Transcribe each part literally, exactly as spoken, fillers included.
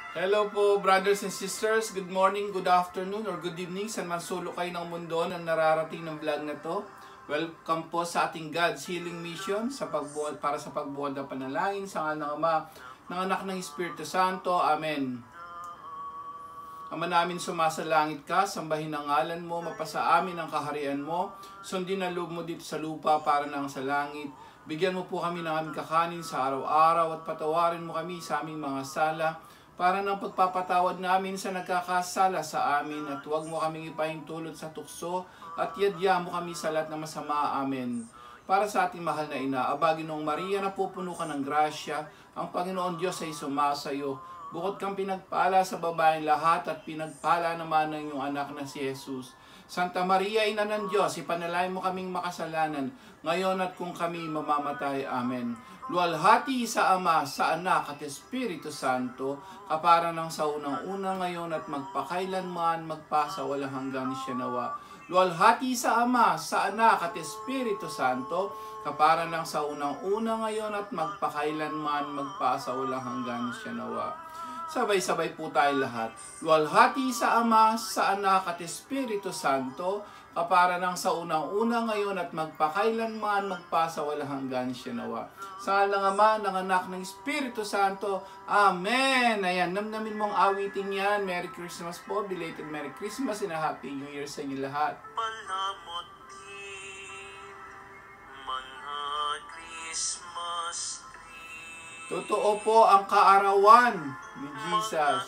Hello po brothers and sisters, good morning, good afternoon, or good evening saan man sulok kayo ng mundo na nararating ng vlog na to. Welcome po sa ating God's Healing Mission sa pagbuod, para sa pagbuod ng panalangin sa ngalan ng Ama, ng Anak ng Espiritu Santo. Amen. Ama namin sumasalangit ka, sambahin ang ngalan mo, mapasa amin ang kaharian mo, sundin ang loob mo dito sa lupa para nang sa langit. Bigyan mo po kami ng aming kakanin sa araw-araw at patawarin mo kami sa aming mga sala, para ng pagpapatawad namin sa nagkakasala sa amin, at huwag mo kaming ipahintulot sa tukso at yadya mo kami sa lahat ng masama. Amen. Para sa ating mahal na ina, Aba, Ginoong Maria, napupuno ka ng grasya, ang Panginoon Diyos ay sumasayo. Bukod kang pinagpala sa babaeng lahat at pinagpala naman ng iyong anak na si Jesus. Santa Maria, Ina ng Diyos, ipanalangin mo kaming makasalanan, ngayon at kung kami mamamatay. Amen. Luwalhati sa Ama, sa Anak at Espiritu Santo, kapara ng sa unang-una ngayon at magpakailanman, magpasa walang hanggan siya nawa. Luwalhati sa Ama, sa Anak at Espiritu Santo, kapara ng sa unang-una ngayon at magpakailanman, magpasa walang hanggan siya nawa. Sabay-sabay po tayo lahat. Luwalhati sa Ama, sa Anak at Espiritu Santo, kapara ng sa unang-una ngayon at magpakailanman, magpasa walang hanggan siya nawa. Sa ngalan ng Ama, ng Anak, ng Espiritu Santo. Amen! Ayan, namnamin mong awitin yan. Merry Christmas po, belated Merry Christmas and a Happy New Year sa inyo lahat. Palamot din, mga Christmas tree. Totoo po ang kaarawan ni Jesus.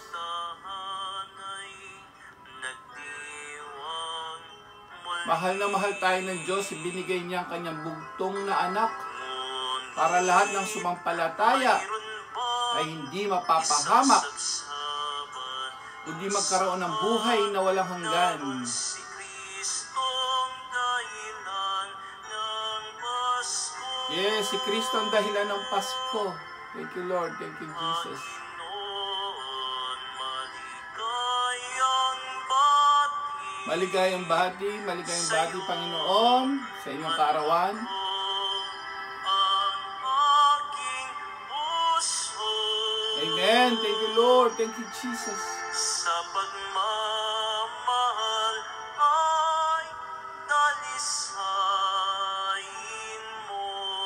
Mahal na mahal tayo ng Diyos, binigay niya ang kanyang bugtong na anak para lahat ng sumampalataya ay hindi mapapahamak, kundi magkaroon ng buhay na walang hanggan. Yes, si Kristo ang dahilan ng Pasko. Thank you, Lord. Thank you, Jesus. Maligayang bati, maligayang bati, Panginoon, sa inyong kaarawan. Amen. Thank you, Lord. Thank you, Jesus. Sa pagmamahal ay dalisain mo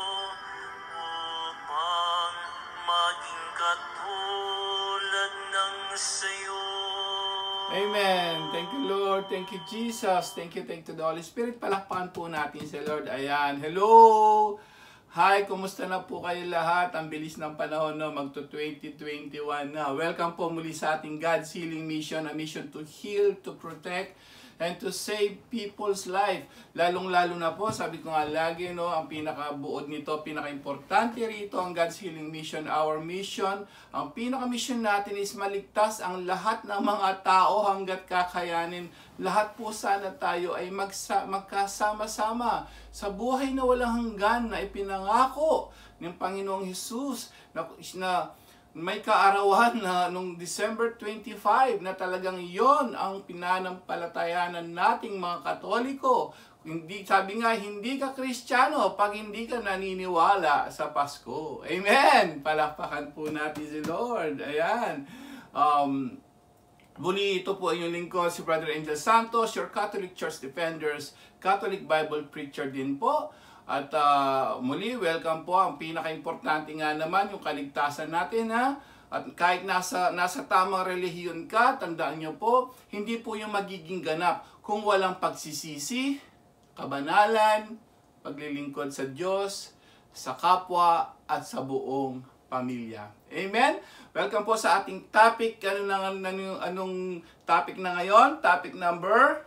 upang maging katulad ng sayo. Amen. Thank you, Lord. Thank you, Jesus. Thank you, thank you to the Holy Spirit. Palakpakan po natin si Lord. Ayan. Hello! Hi, kumusta na po kayo lahat? Ang bilis ng panahon, no? Magto twenty twenty-one na. Welcome po muli sa ating God's Healing Mission, a mission to heal, to protect, and to save people's life. Lalong-lalo na po, sabi ko nga lagi, no, ang pinakabuod nito, pinaka-importante rito, ang God's Healing Mission, our mission. Ang pinaka-mission natin is maligtas ang lahat ng mga tao hanggat kakayanin. Lahat po sana tayo ay magsa magkasama-sama sa buhay na walang hanggan na ipinangako ng Panginoong Hesus na, na may kaarawan na nung December twenty-five na talagang yon ang pinanampalatayanan nating mga Katoliko. Hindi, sabi nga, hindi ka Kristiyano pag hindi ka naniniwala sa Pasko. Amen! Palakpakan po natin si Lord. Ayan. Um, Muli, ito po ang inyong lingkod, si Brother Angel Santos, your Catholic Church Defenders, Catholic Bible Preacher din po. At uh, muli, welcome po. Ang pinaka-importante nga naman, yung kaligtasan natin, ha? At kahit nasa, nasa tamang relihiyon ka, tandaan nyo po, hindi po yung magiging ganap kung walang pagsisisi, kabanalan, paglilingkod sa Diyos, sa kapwa, at sa buong pamilya. Amen? Welcome po sa ating topic. Ano na, anong, anong topic na ngayon? Topic number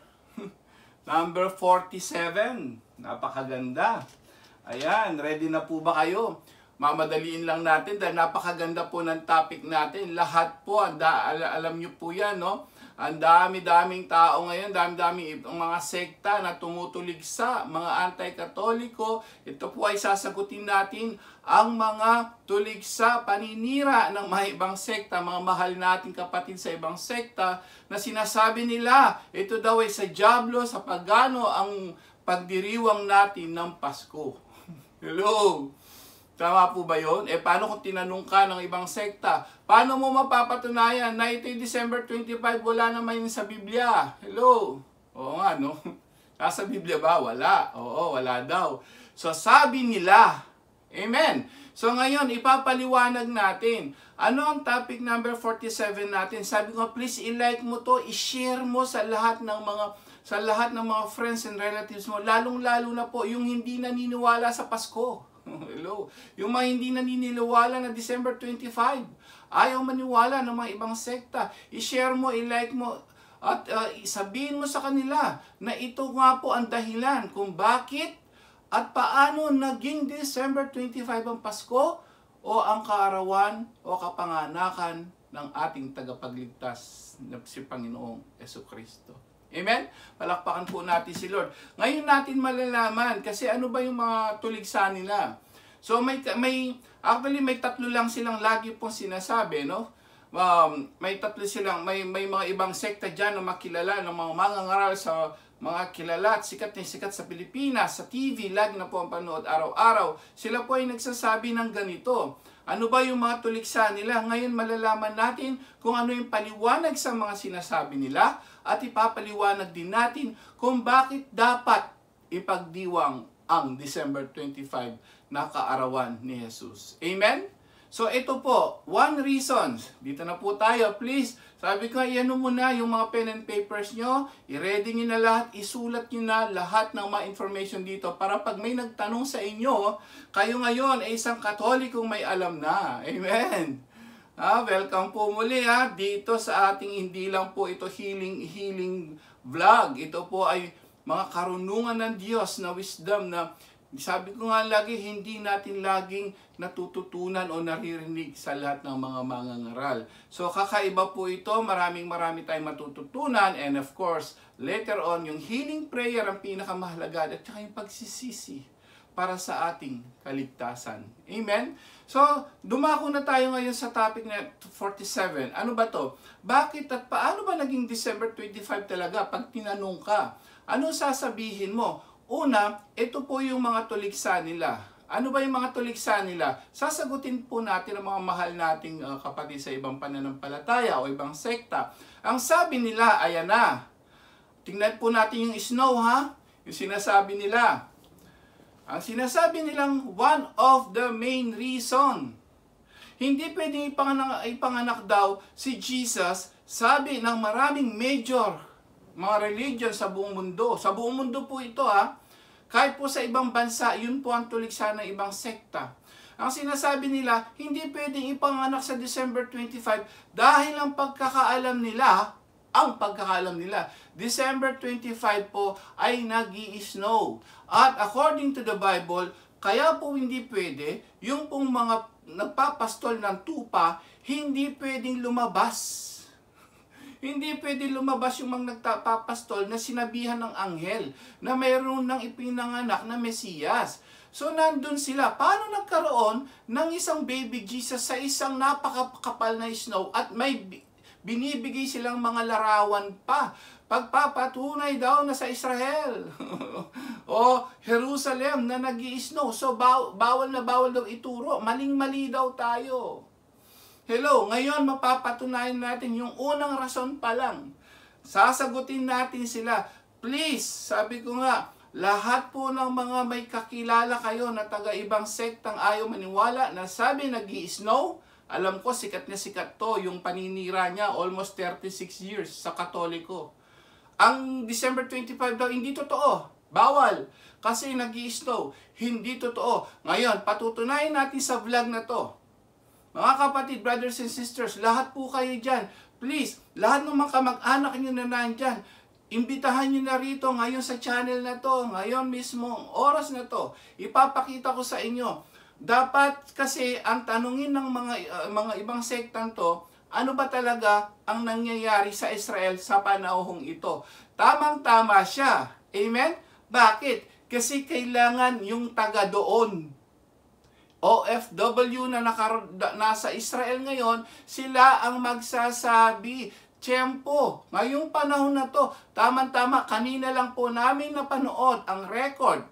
number forty-seven. Napakaganda. Ayan, ready na po ba kayo? Mamadaliin lang natin dahil napakaganda po ng topic natin. Lahat po, anda, alam nyo po yan, no? Ang dami-daming tao ngayon, dami-daming mga sekta na tumutulig sa mga anti-katoliko. Ito po ay sasagutin natin ang mga tulig sa paninira ng mga ibang sekta, mga mahal nating kapatid sa ibang sekta, na sinasabi nila, ito daw ay sa dyablo, sa pagano ang pagdiriwang natin ng Pasko. Hello! Tama po ba yun? Eh, paano kung tinanong ka ng ibang sekta? Paano mo mapapatunayan na ito'y December twenty-five, wala naman yun sa Biblia? Hello? Oo nga, no? Nasa Biblia ba? Wala. Oo, wala daw. So, sabi nila. Amen. So, ngayon, ipapaliwanag natin. Ano ang topic number forty-seven natin? Sabi ko, please i-like mo to, i-share mo sa lahat ng mga sa lahat ng mga friends and relatives mo, lalong-lalo na po yung hindi naniniwala sa Pasko. Hello. Yung mga hindi naniniwala na December twenty-five. Ayaw maniwala ng mga ibang sekta. I-share mo, i-like mo, at uh, sabihin mo sa kanila na ito nga po ang dahilan kung bakit at paano naging December twenty-five ang Pasko o ang kaarawan o kapanganakan ng ating tagapagligtas na si Panginoong Jesucristo. Amen? Palakpakan po natin si Lord. Ngayon natin malalaman kasi ano ba yung mga tuligsa nila. So may, may actually may tatlo lang silang lagi pong sinasabi, no? Um, may tatlo silang, may, may mga ibang sekta dyan na makilala ng mga mangangaral sa mga kilala at sikat na sikat sa Pilipinas, sa T V, lagi na po ang panood araw-araw. Sila po ay nagsasabi ng ganito. Ano ba yung mga tuligsa nila? Ngayon malalaman natin kung ano yung paliwanag sa mga sinasabi nila at ipapaliwanag din natin kung bakit dapat ipagdiwang ang December twenty-five na kaarawan ni Jesus. Amen? So ito po, one reason. Dito na po tayo, please. Sabi ko, iyan mo na yung mga pen and papers nyo, i-ready nyo na lahat, isulat nyo na lahat ng mga information dito para pag may nagtanong sa inyo, kayo ngayon ay isang Katolikong may alam na. Amen. Ah, welcome po muli ha, dito sa ating hindi lang po ito healing healing vlog. Ito po ay mga karunungan ng Diyos na wisdom na sabi ko nga lagi, hindi natin laging natututunan o naririnig sa lahat ng mga mangangaral. So kakaiba po ito, maraming marami tayong matututunan, and of course, later on, yung healing prayer ang pinakamahalaga at saka yung pagsisisi para sa ating kaligtasan. Amen? So, dumako na tayo ngayon sa topic na forty-seven. Ano ba to? Bakit at paano ba naging December twenty-five talaga pag tinanong ka? Ano sasabihin mo? Una, ito po yung mga tuligsa nila. Ano ba yung mga tuligsa nila? Sasagutin po natin ang mga mahal nating uh, kapatid sa ibang pananampalataya o ibang sekta. Ang sabi nila, ayan na. Tingnan po natin yung snow ha. Yung sinasabi nila. Ang sinasabi nilang one of the main reason. Hindi pwedeng ipanganak, ipanganak daw si Jesus, sabi ng maraming major mga religion sa buong mundo. Sa buong mundo po ito ha. Kahit po sa ibang bansa, yun po ang tuligsa ng ibang sekta. Ang sinasabi nila, hindi pwedeng ipanganak sa December twenty-five dahil ang pagkakaalam nila, ang pagkakaalam nila, December twenty-five po ay nag-i-snow. At according to the Bible, kaya po hindi pwede, yung pong mga nagpapastol ng tupa, hindi pwedeng lumabas. Hindi pwede lumabas yung mga nagpapastol na sinabihan ng anghel na mayroon ng ipinanganak na Mesiyas. So nandun sila. Paano nagkaroon ng isang baby Jesus sa isang napakakapal na snow at may binibigay silang mga larawan pa? Pagpapatunay daw na sa Israel o Jerusalem na nag-i-snow. So baw bawal na bawal daw ituro. Maling-mali daw tayo. Hello, ngayon mapapatunayan natin yung unang rason pa lang. Sasagutin natin sila. Please, sabi ko nga, lahat po ng mga may kakilala kayo na taga-ibang sektang ayaw maniwala na sabi nag-i-snow, alam ko sikat na sikat to, yung paninira niya almost thirty-six years sa Katoliko. Ang December twenty-five daw, hindi totoo. Bawal. Kasi nag-i-snow. Hindi totoo. Ngayon, patutunayan natin sa vlog na to. Mga kapatid, brothers and sisters, lahat po kayo dyan. Please, lahat ng mga kamag-anak nyo na nandyan, imbitahan nyo na rito ngayon sa channel na to, ngayon mismo, oras na to. Ipapakita ko sa inyo. Dapat kasi ang tanungin ng mga, uh, mga ibang sektang to, ano ba talaga ang nangyayari sa Israel sa panahong ito? Tamang-tama siya. Amen? Bakit? Kasi kailangan yung taga doon. O F W na naka, nasa Israel ngayon, sila ang magsasabi, tiyempo, ngayong panahon na to, tamang-tama, kanina lang po namin napanood ang record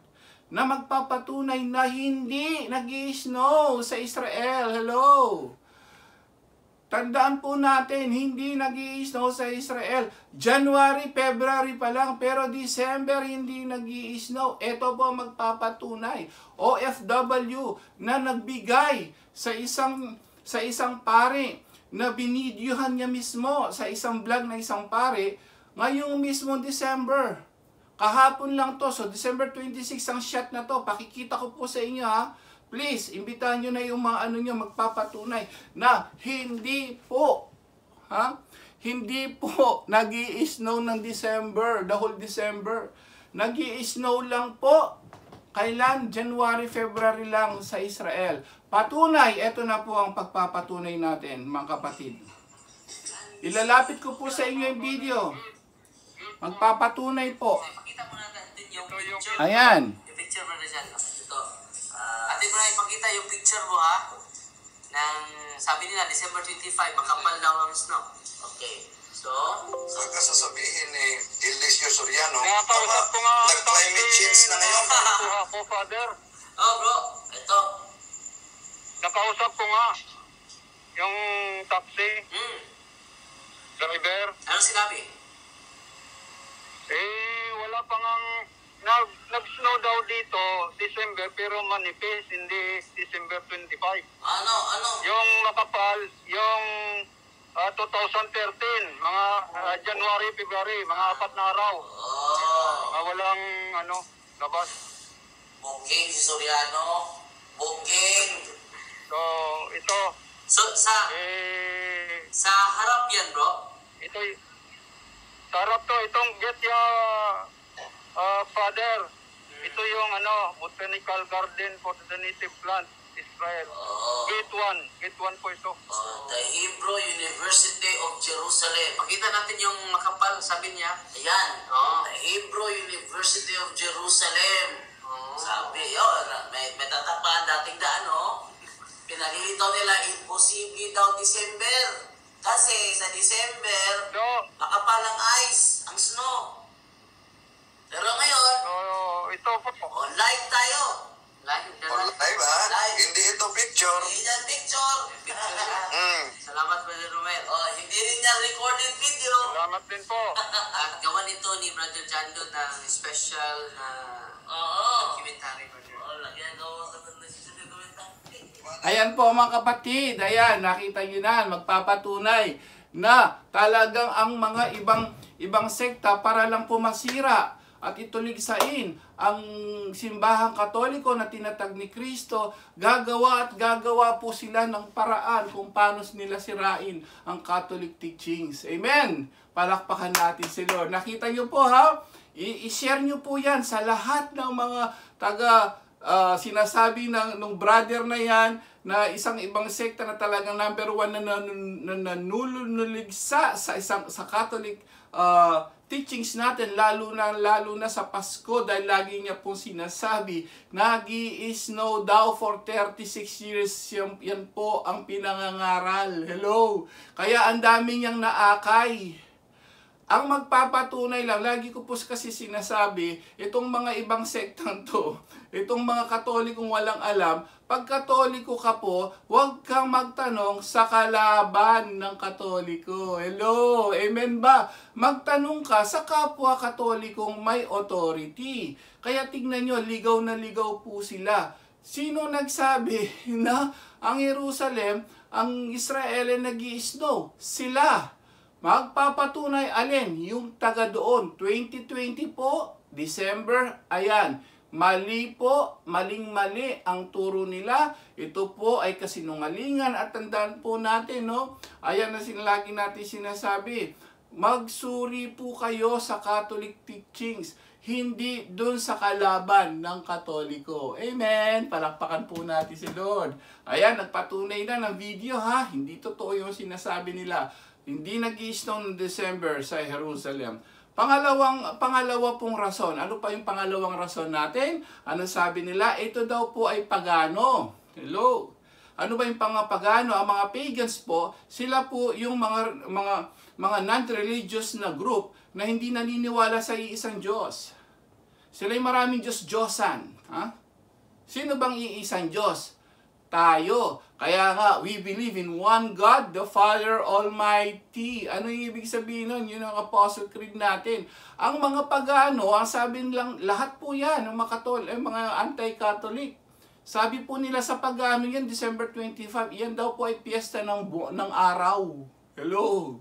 na magpapatunay na hindi nag-i-snow sa Israel. Hello! Tandaan po natin, hindi nag-i-snow sa Israel. January, February pa lang, pero December hindi nag-i-snow. Ito po magpapatunay. O F W na nagbigay sa isang sa isang pare na binidyohan niya mismo sa isang vlog na isang pare ngayong mismo December. Kahapon lang to, so December twenty-six ang shot na to. Pakikita ko po sa inyo ha. Please, imbitahan nyo na yung mga ano nyo magpapatunay na hindi po, ha? Hindi po nag-i-snow ng December, the whole December. Nag-i-snow lang po. Kailan? January, February lang sa Israel. Patunay, ito na po ang pagpapatunay natin, mga kapatid. Ilalapit ko po sa inyo yung video. Magpapatunay po. Pakita mo natin yung picture. Ayan. Yung picture mo na dyan. Ito. Uh, Ate Bray, ipakita yung picture mo ha. Nang sabi nila, December twenty-five, makapal daw ang snow. Okay. So, so Huwag ka sasabihin ni Eliseo Soriano, Nakakausap ko nga ang nag-climate change na ngayon. Kuha ko, Father. oh bro, ito. Nakausap ko nga yung taxi Hmm. driver. Ano sinabi? Eh, wala pa ngang nag, nag-snow daw dito December pero manipis, hindi December twenty-five. Ano, ano? Yung makapal, yung ah, twenty thirteen, mga ah, January, February, mga apat na araw. Oh. Ah, walang ano, labas. Booking si Soriano. Booking. So, ito, So, sa eh, sa harap yan, bro. ito, sarap to, itong get ya, uh, Father. Ito yung ano, botanical garden for the native plant, Israel. Oh. Gate one, gate one po ito. Oh, the Hebrew University of Jerusalem. Pakita natin yung makapal, sabi niya. Ayan. Oh. The Hebrew University of Jerusalem. Oh. Sabi, yun, may, may tatapan dating daan, oh. Pinalilitaw nila, imposible daw December. Kasi sa December, So, makapal ang ice, ang snow. Pero ngayon, so ito po. oh, live tayo. Live, Or live ha? Live. Hindi ito picture. Ayan, picture. Mm. Salamat, Brother Romel. Oh, hindi rin niya recorded video. Salamat din po. At gawa nito ni Brother Jando ng special na Oo. documentary. Oo, lagyan gawa ka ng special documentary. Ayan po mga kapatid, ayan, nakita nyo na, magpapatunay na talagang ang mga ibang ibang sekta para lang po masira at ituligsain ang simbahang katoliko na tinatag ni Kristo, gagawa at gagawa po sila ng paraan kung paano nila sirain ang Catholic teachings. Amen! Palakpakan natin si Lord. Nakita nyo po ha? I-share nyo po yan sa lahat ng mga taga Uh, sinasabi ng nung brother na yan na isang ibang sekta na talagang number one na nanululigsa sa isang sa Catholic uh, teachings natin, lalo na lalo na sa Pasko, dahil lagi niya pong sinasabi nag-i-snow daw for thirty-six years. Yan, yan po ang pinangangaral. Hello, kaya ang dami niyang naakay. Ang magpapatunay lang, lagi ko po kasi sinasabi, itong mga ibang sektang to, itong mga katolikong walang alam, pag katoliko ka po, huwag kang magtanong sa kalaban ng katoliko. Hello, amen ba? Magtanong ka sa kapwa katolikong may authority. Kaya tignan nyo, ligaw na ligaw po sila. Sino nagsabi na ang Jerusalem, ang Israel ay nag-i-snow? Sila. Magpapatunay alin, yung taga doon, twenty twenty po, December, ayan, mali po, maling-mali ang turo nila, ito po ay kasinungalingan at tandaan po natin, no? Ayan na sinlagi natin sinasabi, magsuri po kayo sa Catholic teachings, hindi dun sa kalaban ng Katoliko. Amen! Palakpakan po natin si Lord. Ayan, nagpatunay na ng video ha, hindi totoo yung sinasabi nila. Hindi nag-i-snow ng December sa Jerusalem. Pangalawang, pangalawa pong rason. Ano pa yung pangalawang rason natin? Ano sabi nila? Ito daw po ay pagano. Hello? Ano ba yung pangapagano? Ang mga pagans po, sila po yung mga, mga, mga non-religious na group na hindi naniniwala sa iisang Diyos. Sila'y maraming Diyos-Diyosan. Ha? Sino bang iisang Diyos? Tayo. Kaya nga, we believe in one God, the Father Almighty. Ano yung ibig sabihin nun? Yun ang Apostle Creed natin. Ang mga pagano, ang sabi nilang, lahat po yan, ang mga, katol, eh, mga anti-Catholic. Sabi po nila sa pagano yan, December twenty-five, yan daw po ay piyesta ng, ng araw. Hello?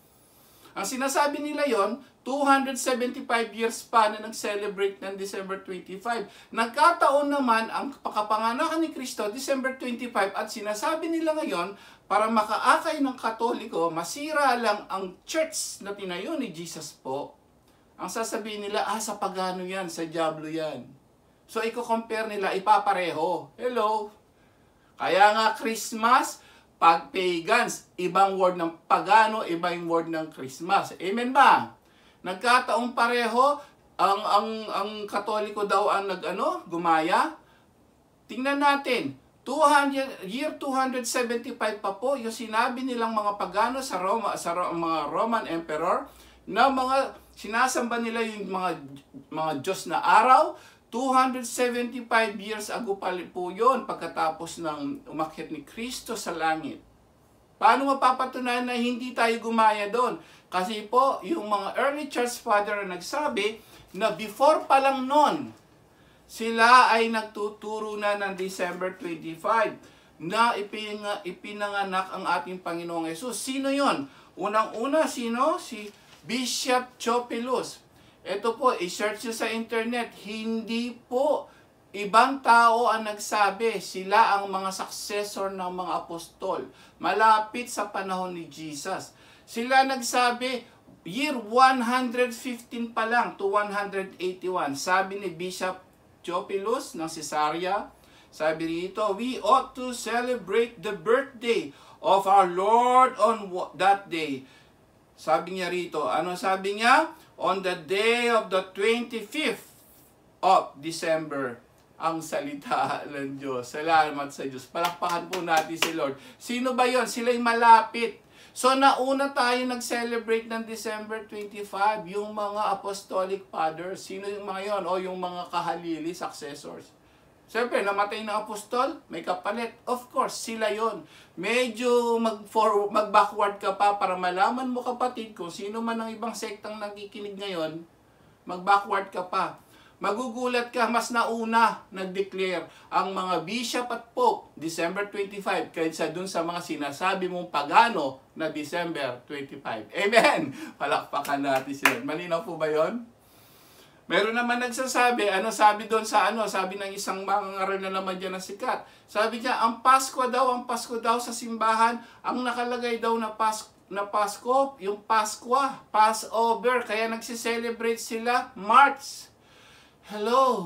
Ang sinasabi nila yon, two hundred seventy-five years pa na nag-celebrate ng December twenty-five. Nagkataon naman ang pakapanganakan ni Kristo, December twenty-five, at sinasabi nila ngayon, para makaakay ng Katoliko, masira lang ang church na tinayo ni Jesus po. Ang sasabihin nila, ah, sa pagano yan, sa diablo yan. So, i-compare nila, ipapareho. Hello? Kaya nga, Christmas, pag pagans, ibang word ng pagano, ibang word ng Christmas. Amen ba? Nagkataong pareho, ang ang ang Katoliko daw ang nag-ano, gumaya. Tingnan natin, two hundred, year two seventy-five pa po, yung sinabi nilang mga pagano sa Roma, sa Ro, mga Roman Emperor, na mga sinasamba nila yung mga mga Diyos na araw. two hundred seventy-five years ago pa po yun, pagkatapos ng umakyat ni Kristo sa langit. Paano mapapatunayan na hindi tayo gumaya doon? Kasi po, yung mga early church father na nagsabi na before pa lang noon, sila ay nagtuturo na ng December twenty-five na iping, ipinanganak ang ating Panginoong Yesus. Sino yon? Unang-una, sino? Si Bishop Theophilus. Ito po, i-search nyo sa internet, hindi po ibang tao ang nagsabi, sila ang mga successor ng mga apostol. Malapit sa panahon ni Jesus. Sila nagsabi, year one hundred fifteen pa lang to one hundred eighty-one. Sabi ni Bishop Theophilus ng Caesarea, sabi rito, we ought to celebrate the birthday of our Lord on that day. Sabi niya rito, ano sabi niya? On the day of the twenty-fifth of December, ang salita ng Diyos. Salamat sa Diyos. Palakpakan po natin si Lord. Sino ba yon? Sila'y malapit. So, nauna tayo nag-celebrate ng December twenty-five, yung mga apostolic fathers. Sino yung mga yon? O yung mga kahalili, successors. Siyempre, namatay na apostol, may kapalit. Of course, sila yon. Medyo mag-backward ka pa para malaman mo, kapatid, kung sino man ang ibang sektang nakikinig ngayon, mag-backward ka pa. Magugulat ka, mas nauna nag-declare ang mga bishop at pope, December twenty-five, kaysa dun sa mga sinasabi mong pagano na December twenty-five. Amen! Palakpakan natin sila. Malinaw po ba yon? Meron naman nagsasabi, ano sabi doon sa ano, sabi ng isang mangaral na naman dyan na sikat. Sabi niya, ang Pasko daw, ang Pasko daw sa simbahan, ang nakalagay daw na Pasko, na Pasko, yung Paskwa, Passover, kaya nagsiselebrate sila March. Hello!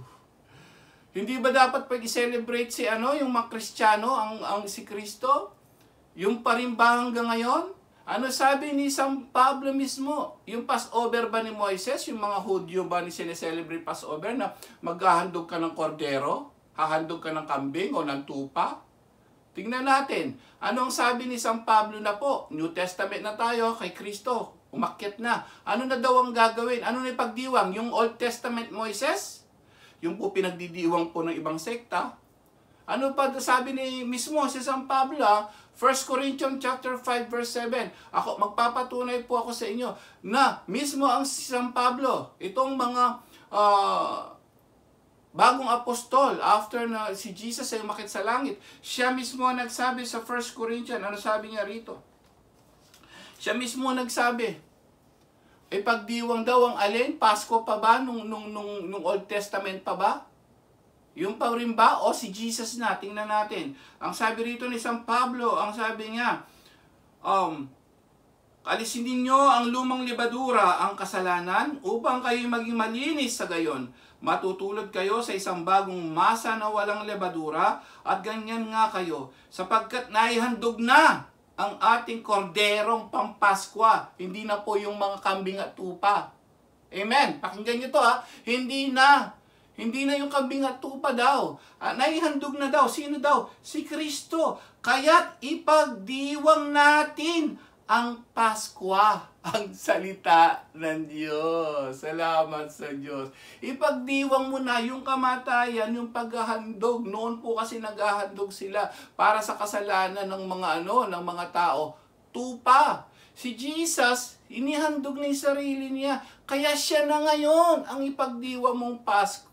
Hindi ba dapat pag-celebrate si ano, yung mga Kristiyano, ang, ang si Kristo? Yung parimba hanggang ngayon? Ano sabi ni San Pablo mismo? Yung Passover ba ni Moises? Yung mga Hudyo ba ni sineselebrate Passover na maghahandog ka ng kordero? Hahandog ka ng kambing o ng tupa? Tingnan natin. Anong sabi ni San Pablo na po? New Testament na tayo kay Kristo. Umakyat na. Ano na daw ang gagawin? Ano na ipagdiwang? Yung Old Testament Moises? Yung po pinagdidiwang po ng ibang sekta? Ano pa sabi ni mismo si San Pablo? First Corinthians chapter five verse seven. Ako magpapatunay po ako sa inyo na mismo ang si San Pablo, itong mga uh, bagong apostol after na si Jesus ay umakyat sa langit, siya mismo nagsabi sa First Corinthians, ano sabi niya rito? Siya mismo nagsabi, eh pagdiwang daw ang alin, Pasko pa ba nung nung nung, nung Old Testament pa ba? Yung pa rin ba? O si Jesus na? Tingnan natin. Ang sabi rito ni San Pablo, ang sabi niya, um, alisin ninyo ang lumang libadura, ang kasalanan, upang kayo maging malinis sa gayon. Matutulad kayo sa isang bagong masa na walang libadura, at ganyan nga kayo, sapagkat naihandog na ang ating korderong pampaskwa. Hindi na po yung mga kambing at tupa. Amen. Pakinggan nyo to ha. Hindi na. Hindi na yung kambing at tupa daw. Ah, naihandog na daw. Sino daw? Si Kristo. Kaya't ipagdiwang natin ang Pasko, ang salita ng Diyos. Salamat sa Diyos. Ipagdiwang mo na yung kamatayan, yung paghahandog. Noon po kasi naghahandog sila para sa kasalanan ng mga ano, ng mga tao. Tupa. Si Jesus, inihandog na yung sarili niya. Kaya siya na ngayon ang ipagdiwa mong Pasko,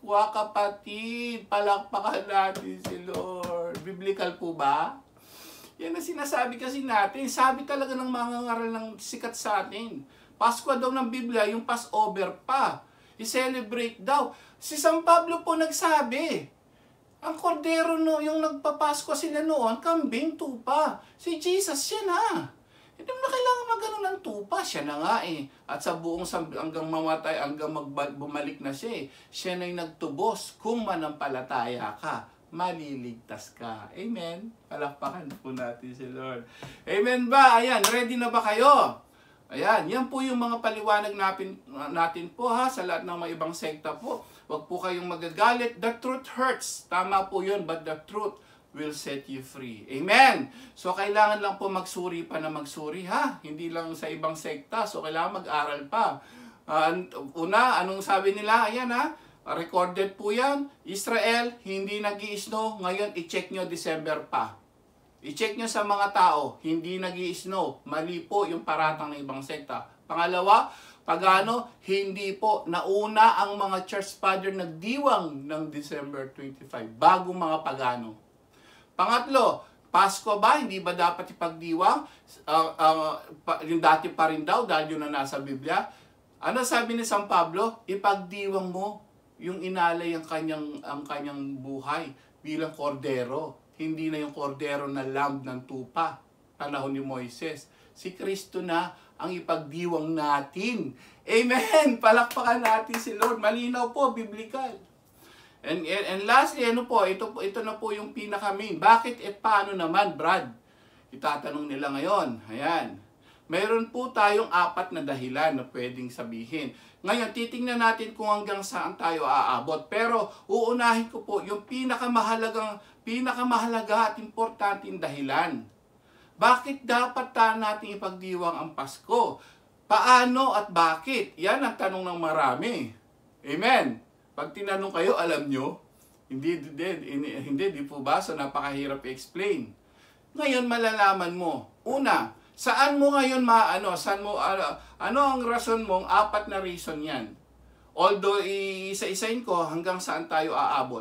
kapatid. Palakpakan natin si Lord. Biblical po ba? Yan ang sinasabi kasi natin. Sabi talaga ng mga ngaral ng sikat sa atin. Pasko daw ng Biblia, yung Passover pa. I-celebrate daw. Si San Pablo po nagsabi. Ang kordero no, yung nagpapasko sila noon, kambing, tupa. Si Jesus, siya na. Hindi mo na kailangan magano ng tupa. Siya na nga eh. At sa buong hanggang mamatay, hanggang bumalik na siya eh. Siya na yung nagtubos. Kung manampalataya ka, maliligtas ka. Amen? Palakpakan po natin si Lord. Amen ba? Ayan, ready na ba kayo? Ayan, yan po yung mga paliwanag natin, natin po ha, sa lahat ng mga ibang sekta po. Huwag po kayong magagalit. The truth hurts. Tama po yun, but the truth will set you free. Amen! So, kailangan lang po magsuri pa na magsuri, ha? Hindi lang sa ibang sekta. So, kailangan mag-aral pa. Uh, una, anong sabi nila? Ayan, ha? Recorded po yan. Israel, hindi nag-i-snow. Ngayon, i-check nyo December pa. I-check nyo sa mga tao, hindi nag-i-snow. Mali po yung paratang ng ibang sekta. Pangalawa, pagano, hindi po nauna ang mga church father nagdiwang ng December twenty-five. Bago mga pagano. Pangatlo, Pasko ba? Hindi ba dapat ipagdiwang? Uh, uh, pa, yung dati pa rin daw, dahil yun na nasa Biblia. Ano sabi ni San Pablo? Ipagdiwang mo yung inalay ang kanyang, ang kanyang buhay bilang kordero. Hindi na yung kordero na lamb ng tupa, panahon ni Moises. Si Kristo na ang ipagdiwang natin. Amen! Palakpakan natin si Lord. Malinaw po, biblical. And, and, and lastly, ano po, ito, ito na po yung pinaka-main. Bakit e paano naman, Brad? Itatanong nila ngayon. Ayan. Mayroon po tayong apat na dahilan na pwedeng sabihin. Ngayon, titingnan natin kung hanggang saan tayo aabot. Pero, uunahin ko po yung pinakamahalagang, pinakamahalaga at importanteng dahilan. Bakit dapat ta natin ipagdiwang ang Pasko? Paano at bakit? Yan ang tanong ng marami. Amen? Pag tinanong kayo, alam nyo? Hindi, hindi, hindi, di po ba? So, napakahirap i-explain. Ngayon, malalaman mo. Una, saan mo ngayon maano? Saan mo, ano, ano ang rason mong apat na reason yan? Although, isa-isain ko hanggang saan tayo aabot.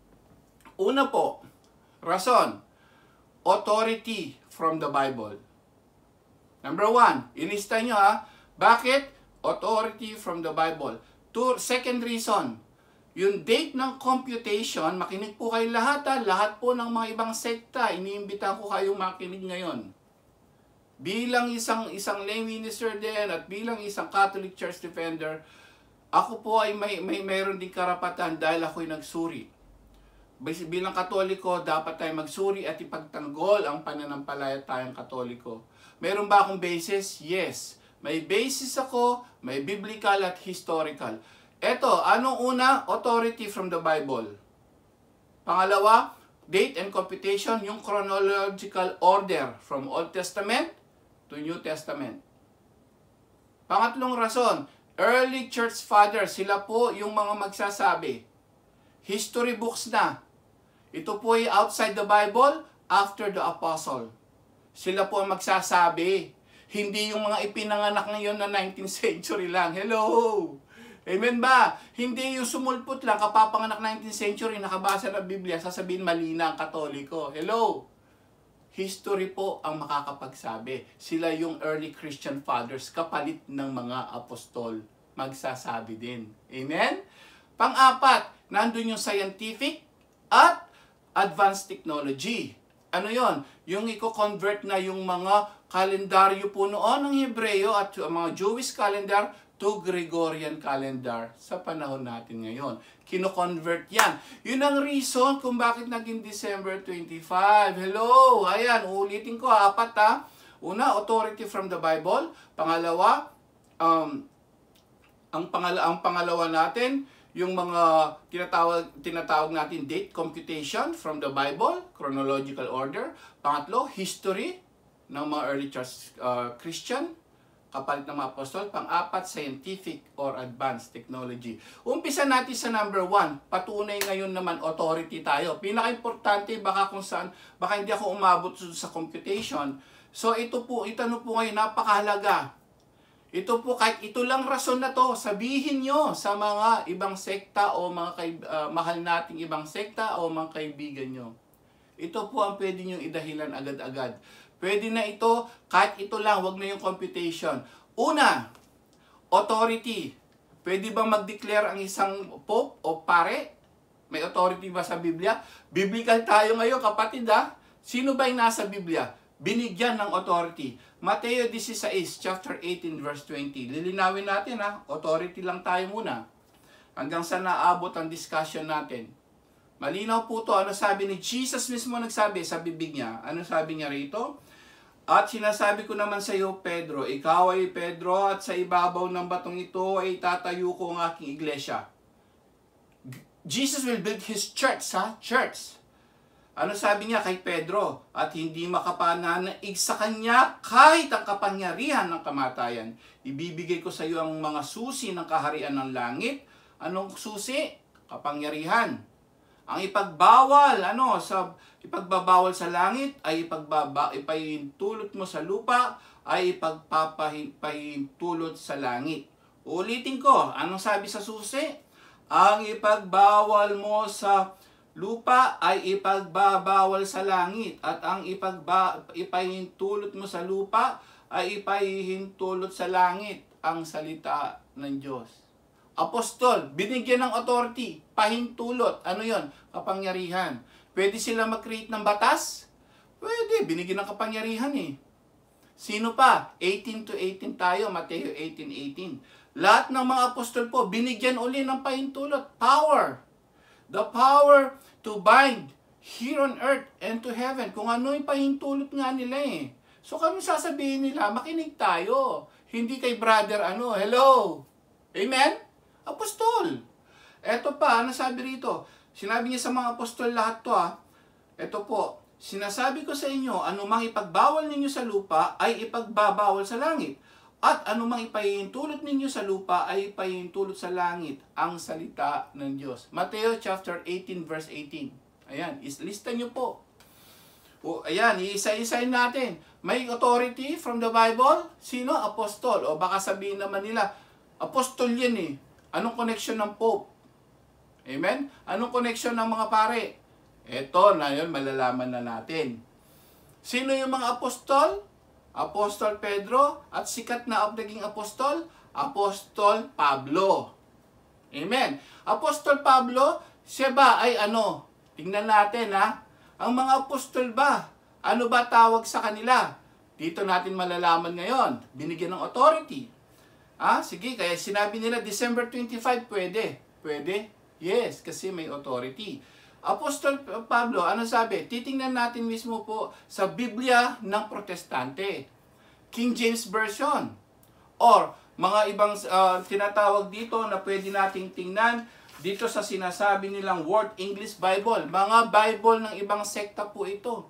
Una po, rason, authority from the Bible. Number one, ilista nyo ha. Bakit? Authority from the Bible. Two, second reason, yung date ng computation, makinig po kayo lahat ha, lahat po ng mga ibang sekta, iniimbitahan ko kayong makinig ngayon. Bilang isang isang lay minister din at bilang isang Catholic Church defender, ako po ay may, may mayroon din karapatan dahil ako'y nagsuri. Bilang Katoliko, dapat tayo magsuri at ipagtanggol ang pananampalataya tayong Katoliko. Meron ba akong basis? Yes. May basis ako, may biblical at historical. Eto, anong una? Authority from the Bible. Pangalawa, date and computation, yung chronological order from Old Testament to New Testament. Pangatlong rason, early church fathers, sila po yung mga magsasabi. History books na. Ito po ay outside the Bible, after the apostle. Sila po ang magsasabi. Hindi yung mga ipinanganak ngayon na nineteenth century lang. Hello! Amen ba? Hindi yung sumulpot lang, kapapanganak nineteenth century, nakabasa ng Biblia, sasabihin mali na ang Katoliko. Hello? History po ang makakapagsabi. Sila yung early Christian fathers, kapalit ng mga apostol. Magsasabi din. Amen? Pang-apat, nandun yung scientific at advanced technology. Ano yon? Yung i-convert na yung mga kalendaryo po noon ng Hebreo at mga Jewish calendar to Gregorian calendar sa panahon natin ngayon. Kino-convert yan. Yun ang reason kung bakit naging December twenty-five. Hello! Ayan, ulitin ko, apat ha. Una, authority from the Bible. Pangalawa, um, ang, pangala ang pangalawa natin, yung mga tinatawag, tinatawag natin date computation from the Bible, chronological order. Pangatlo, history. ng mga early church uh, Christian, kapalit ng mga apostol. Pang-apat, scientific or advanced technology. Umpisa natin sa number one. Patunay ngayon naman, authority tayo. Pinaka-importante, baka kung saan, baka hindi ako umabot sa computation. So ito po, ito ano po ngayon, napakahalaga. Ito po, kahit ito lang rason na to, sabihin nyo sa mga ibang sekta o mga kaib uh, mahal nating ibang sekta o mga kaibigan nyo. Ito po ang pwede nyo idahilan agad-agad. Pwede na ito, kahit ito lang, wag na yung computation. Una, authority. Pwede bang mag-declare ang isang pope o pare? May authority ba sa Biblia? Biblical tayo ngayon, kapatid ha? Sino ba yung nasa Biblia? Binigyan ng authority. Mateo sixteen, chapter eighteen, verse twenty. Lilinawin natin ha, authority lang tayo muna. Hanggang sa naabot ang discussion natin. Malinaw po to, ano sabi ni Jesus mismo nagsabi sa bibig niya? Ano sabi niya rito? At sinasabi ko naman sa iyo, Pedro, ikaw ay Pedro, at sa ibabaw ng batong ito ay tatayo ko ang aking iglesia. Jesus will build His church, ha? Church. Ano sabi niya kay Pedro? At hindi makapananaig sa kanya kahit ang kapangyarihan ng kamatayan. Ibibigay ko sa iyo ang mga susi ng kaharian ng langit. Anong susi? Kapangyarihan. Ang ipagbawal, ano, sa ipagbabawal sa langit ay ipagbaba, ipahintulot mo sa lupa ay ipagpapahintulot sa langit. Ulitin ko, anong sabi sa susi? Ang ipagbawal mo sa lupa ay ipagbabawal sa langit, at ang ipagba, ipahintulot mo sa lupa ay ipahintulot sa langit. Ang salita ng Diyos. Apostol, binigyan ng authority, pahintulot. Ano yon? Kapangyarihan. Pwede sila mag-create ng batas? Pwede, binigyan ng kapangyarihan eh. Sino pa? eighteen to eighteen tayo, Mateo eighteen eighteen. Lahat ng mga apostol po, binigyan uli ng pahintulot. Power. The power to bind here on earth and to heaven. Kung ano yung pahintulot nga nila eh. So kami sasabihin nila, makinig tayo. Hindi kay brother ano, hello. Amen? Apostol. Eto pa, ano sabi rito? Sinabi niya sa mga apostol lahat to ha. Eto po, sinasabi ko sa inyo, anumang ipagbawal ninyo sa lupa ay ipagbabawal sa langit. At anumang ipahihintulot ninyo sa lupa ay ipahihintulot sa langit. Ang salita ng Diyos. Mateo chapter eighteen verse eighteen. Ayan, islista nyo po. O, ayan, iisa-isayin natin. May authority from the Bible? Sino? Apostol. O baka sabihin naman nila, apostol yan eh. Anong connection ng Pope? Amen? Anong connection ng mga pare? Eto na yun, malalaman na natin. Sino yung mga apostol? Apostol Pedro at sikat na naging apostol? Apostol Pablo. Amen? Apostol Pablo, siya ba ay ano? Tingnan natin ha. Ang mga apostol ba? Ano ba tawag sa kanila? Dito natin malalaman ngayon. Binigyan ng authority. Ah, sige, kaya sinabi nila December twenty-five, pwede. Pwede? Yes, kasi may authority. Apostol Pablo, ano sabi? Titingnan natin mismo po sa Biblia ng Protestante. King James Version. Or, mga ibang uh, tinatawag dito na pwede nating tingnan dito sa sinasabi nilang World English Bible. Mga Bible ng ibang sekta po ito.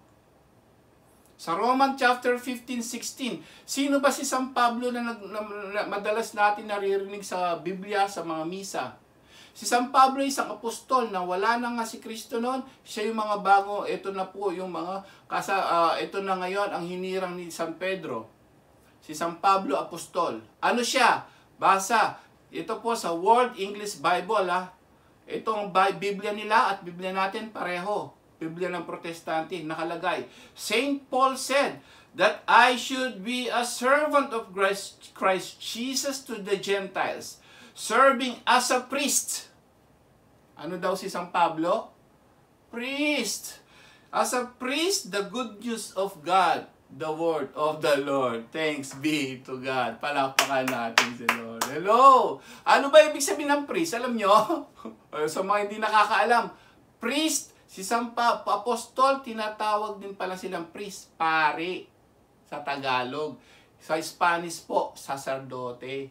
Sa Roman chapter fifteen sixteen, sino ba si San Pablo na, nag, na, na madalas natin naririnig sa Biblia, sa mga misa? Si San Pablo ay isang apostol na wala na nga si Kristo noon. Siya yung mga bago, ito na po yung mga, kasa, uh, ito na ngayon ang hinirang ni San Pedro. Si San Pablo, apostol. Ano siya? Basa. Ito po sa World English Bible ha. Itong Biblia nila at Biblia natin pareho. Biblia ng Protestante, nakalagay. Saint Paul said that I should be a servant of Christ, Christ Jesus to the Gentiles, serving as a priest. Ano daw si San Pablo? Priest. As a priest, the good news of God, the word of the Lord. Thanks be to God. Palakpakan natin si Lord. Hello! Ano ba ibig sabihin ng priest? Alam nyo? Sa mga hindi nakakaalam, priest, si San pa Apostol, tinatawag din pala silang priest, pare, sa Tagalog. Sa Spanish po, sacerdote.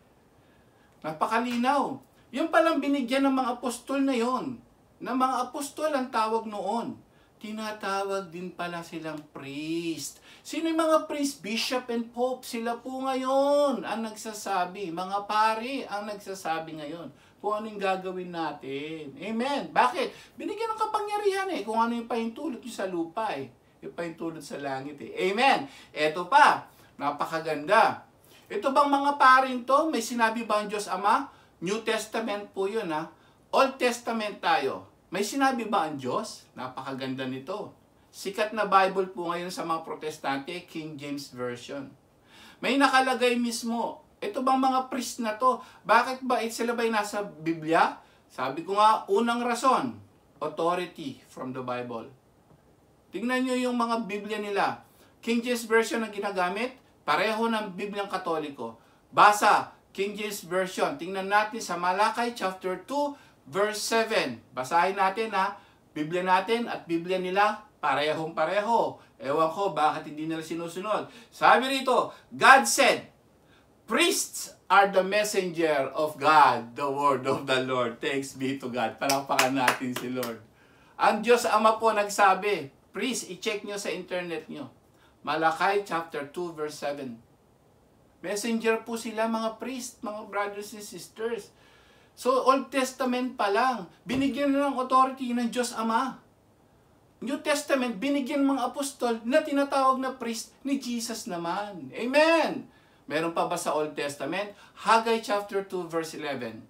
Napakalinaw. Yung palang binigyan ng mga apostol na yon. Na mga apostol ang tawag noon. tinatawag din pala silang priest. Sino yung mga priest? Bishop and Pope. Sila po ngayon ang nagsasabi. Mga pari ang nagsasabi ngayon kung ano yung gagawin natin. Amen. Bakit? Binigyan ng kapangyarihan eh. Kung ano yung pahintulot nyo sa lupa eh. Yung pahintulot sa langit eh. Amen. Eto pa. Napakaganda. Ito bang mga paring to? May sinabi ba ang Diyos Ama? New Testament po yun ha. Old Testament tayo. May sinabi ba ang Diyos? Napakaganda nito. Sikat na Bible po ngayon sa mga protestante, King James Version. May nakalagay mismo, ito bang mga priest na to? Bakit ba sila ba'y nasa Biblia? Sabi ko nga, unang rason, authority from the Bible. Tingnan nyo yung mga Biblia nila. King James Version ang ginagamit, pareho ng Bibliang Katoliko. Basa, King James Version. Tingnan natin sa Malakay chapter two, verse seven. Basahin natin ha. Biblia natin at Biblia nila, parehong pareho. Ewan ko bakit hindi nila sinusunod. Sabi rito, God said, priests are the messenger of God, the word of the Lord. Thanks be to God. Palakpakan natin si Lord. Ang Diyos Ama po nagsabi, priest, i-check nyo sa internet nyo. Malakay chapter two, verse seven. Messenger po sila, mga priest, mga brothers and sisters. So, Old Testament pa lang, binigyan na ng authority ng Diyos Ama. New Testament, binigyan ng mga apostol na tinatawag na priest ni Jesus naman. Amen! Meron pa ba sa Old Testament? Haggai chapter two, verse eleven.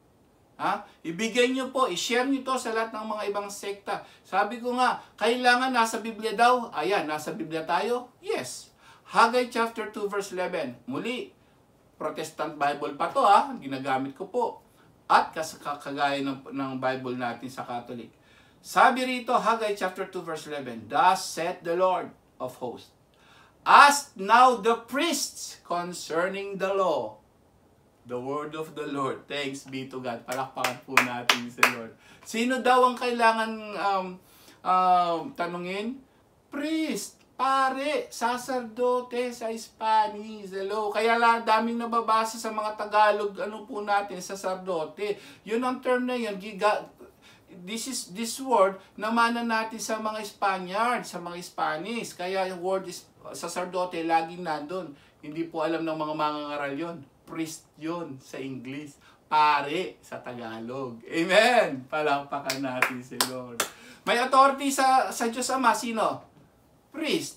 Ha? Ibigay nyo po, i-share nyo to sa lahat ng mga ibang sekta. Sabi ko nga, kailangan nasa Biblia daw. Ayan, nasa Biblia tayo? Yes. Haggai chapter two, verse eleven. Muli, Protestant Bible pa to ha, ginagamit ko po. At kagaya ng, ng Bible natin sa Catholic. Sabi rito, Haggai chapter two, verse eleven, thus saith the Lord of hosts, ask now the priests concerning the law. The word of the Lord. Thanks be to God. Palakpakan po natin si Lord. Sino daw ang kailangan um, um, tanungin? Priest. Pare, sacerdote sa Spanish. Hello. Kaya lang daming nababasa sa mga Tagalog, ano po natin, sacerdote. Yun ang term na yun. Giga, this is this word namana natin sa mga Spaniard, sa mga Spanish. Kaya yung word is sacerdote laging nandun. Hindi po alam ng mga mangangaral yun. Priest yun sa English. Pare sa Tagalog. Amen. Palakpakan natin si Lord. May authority sa sa Diyos Ama. Sino? Priest.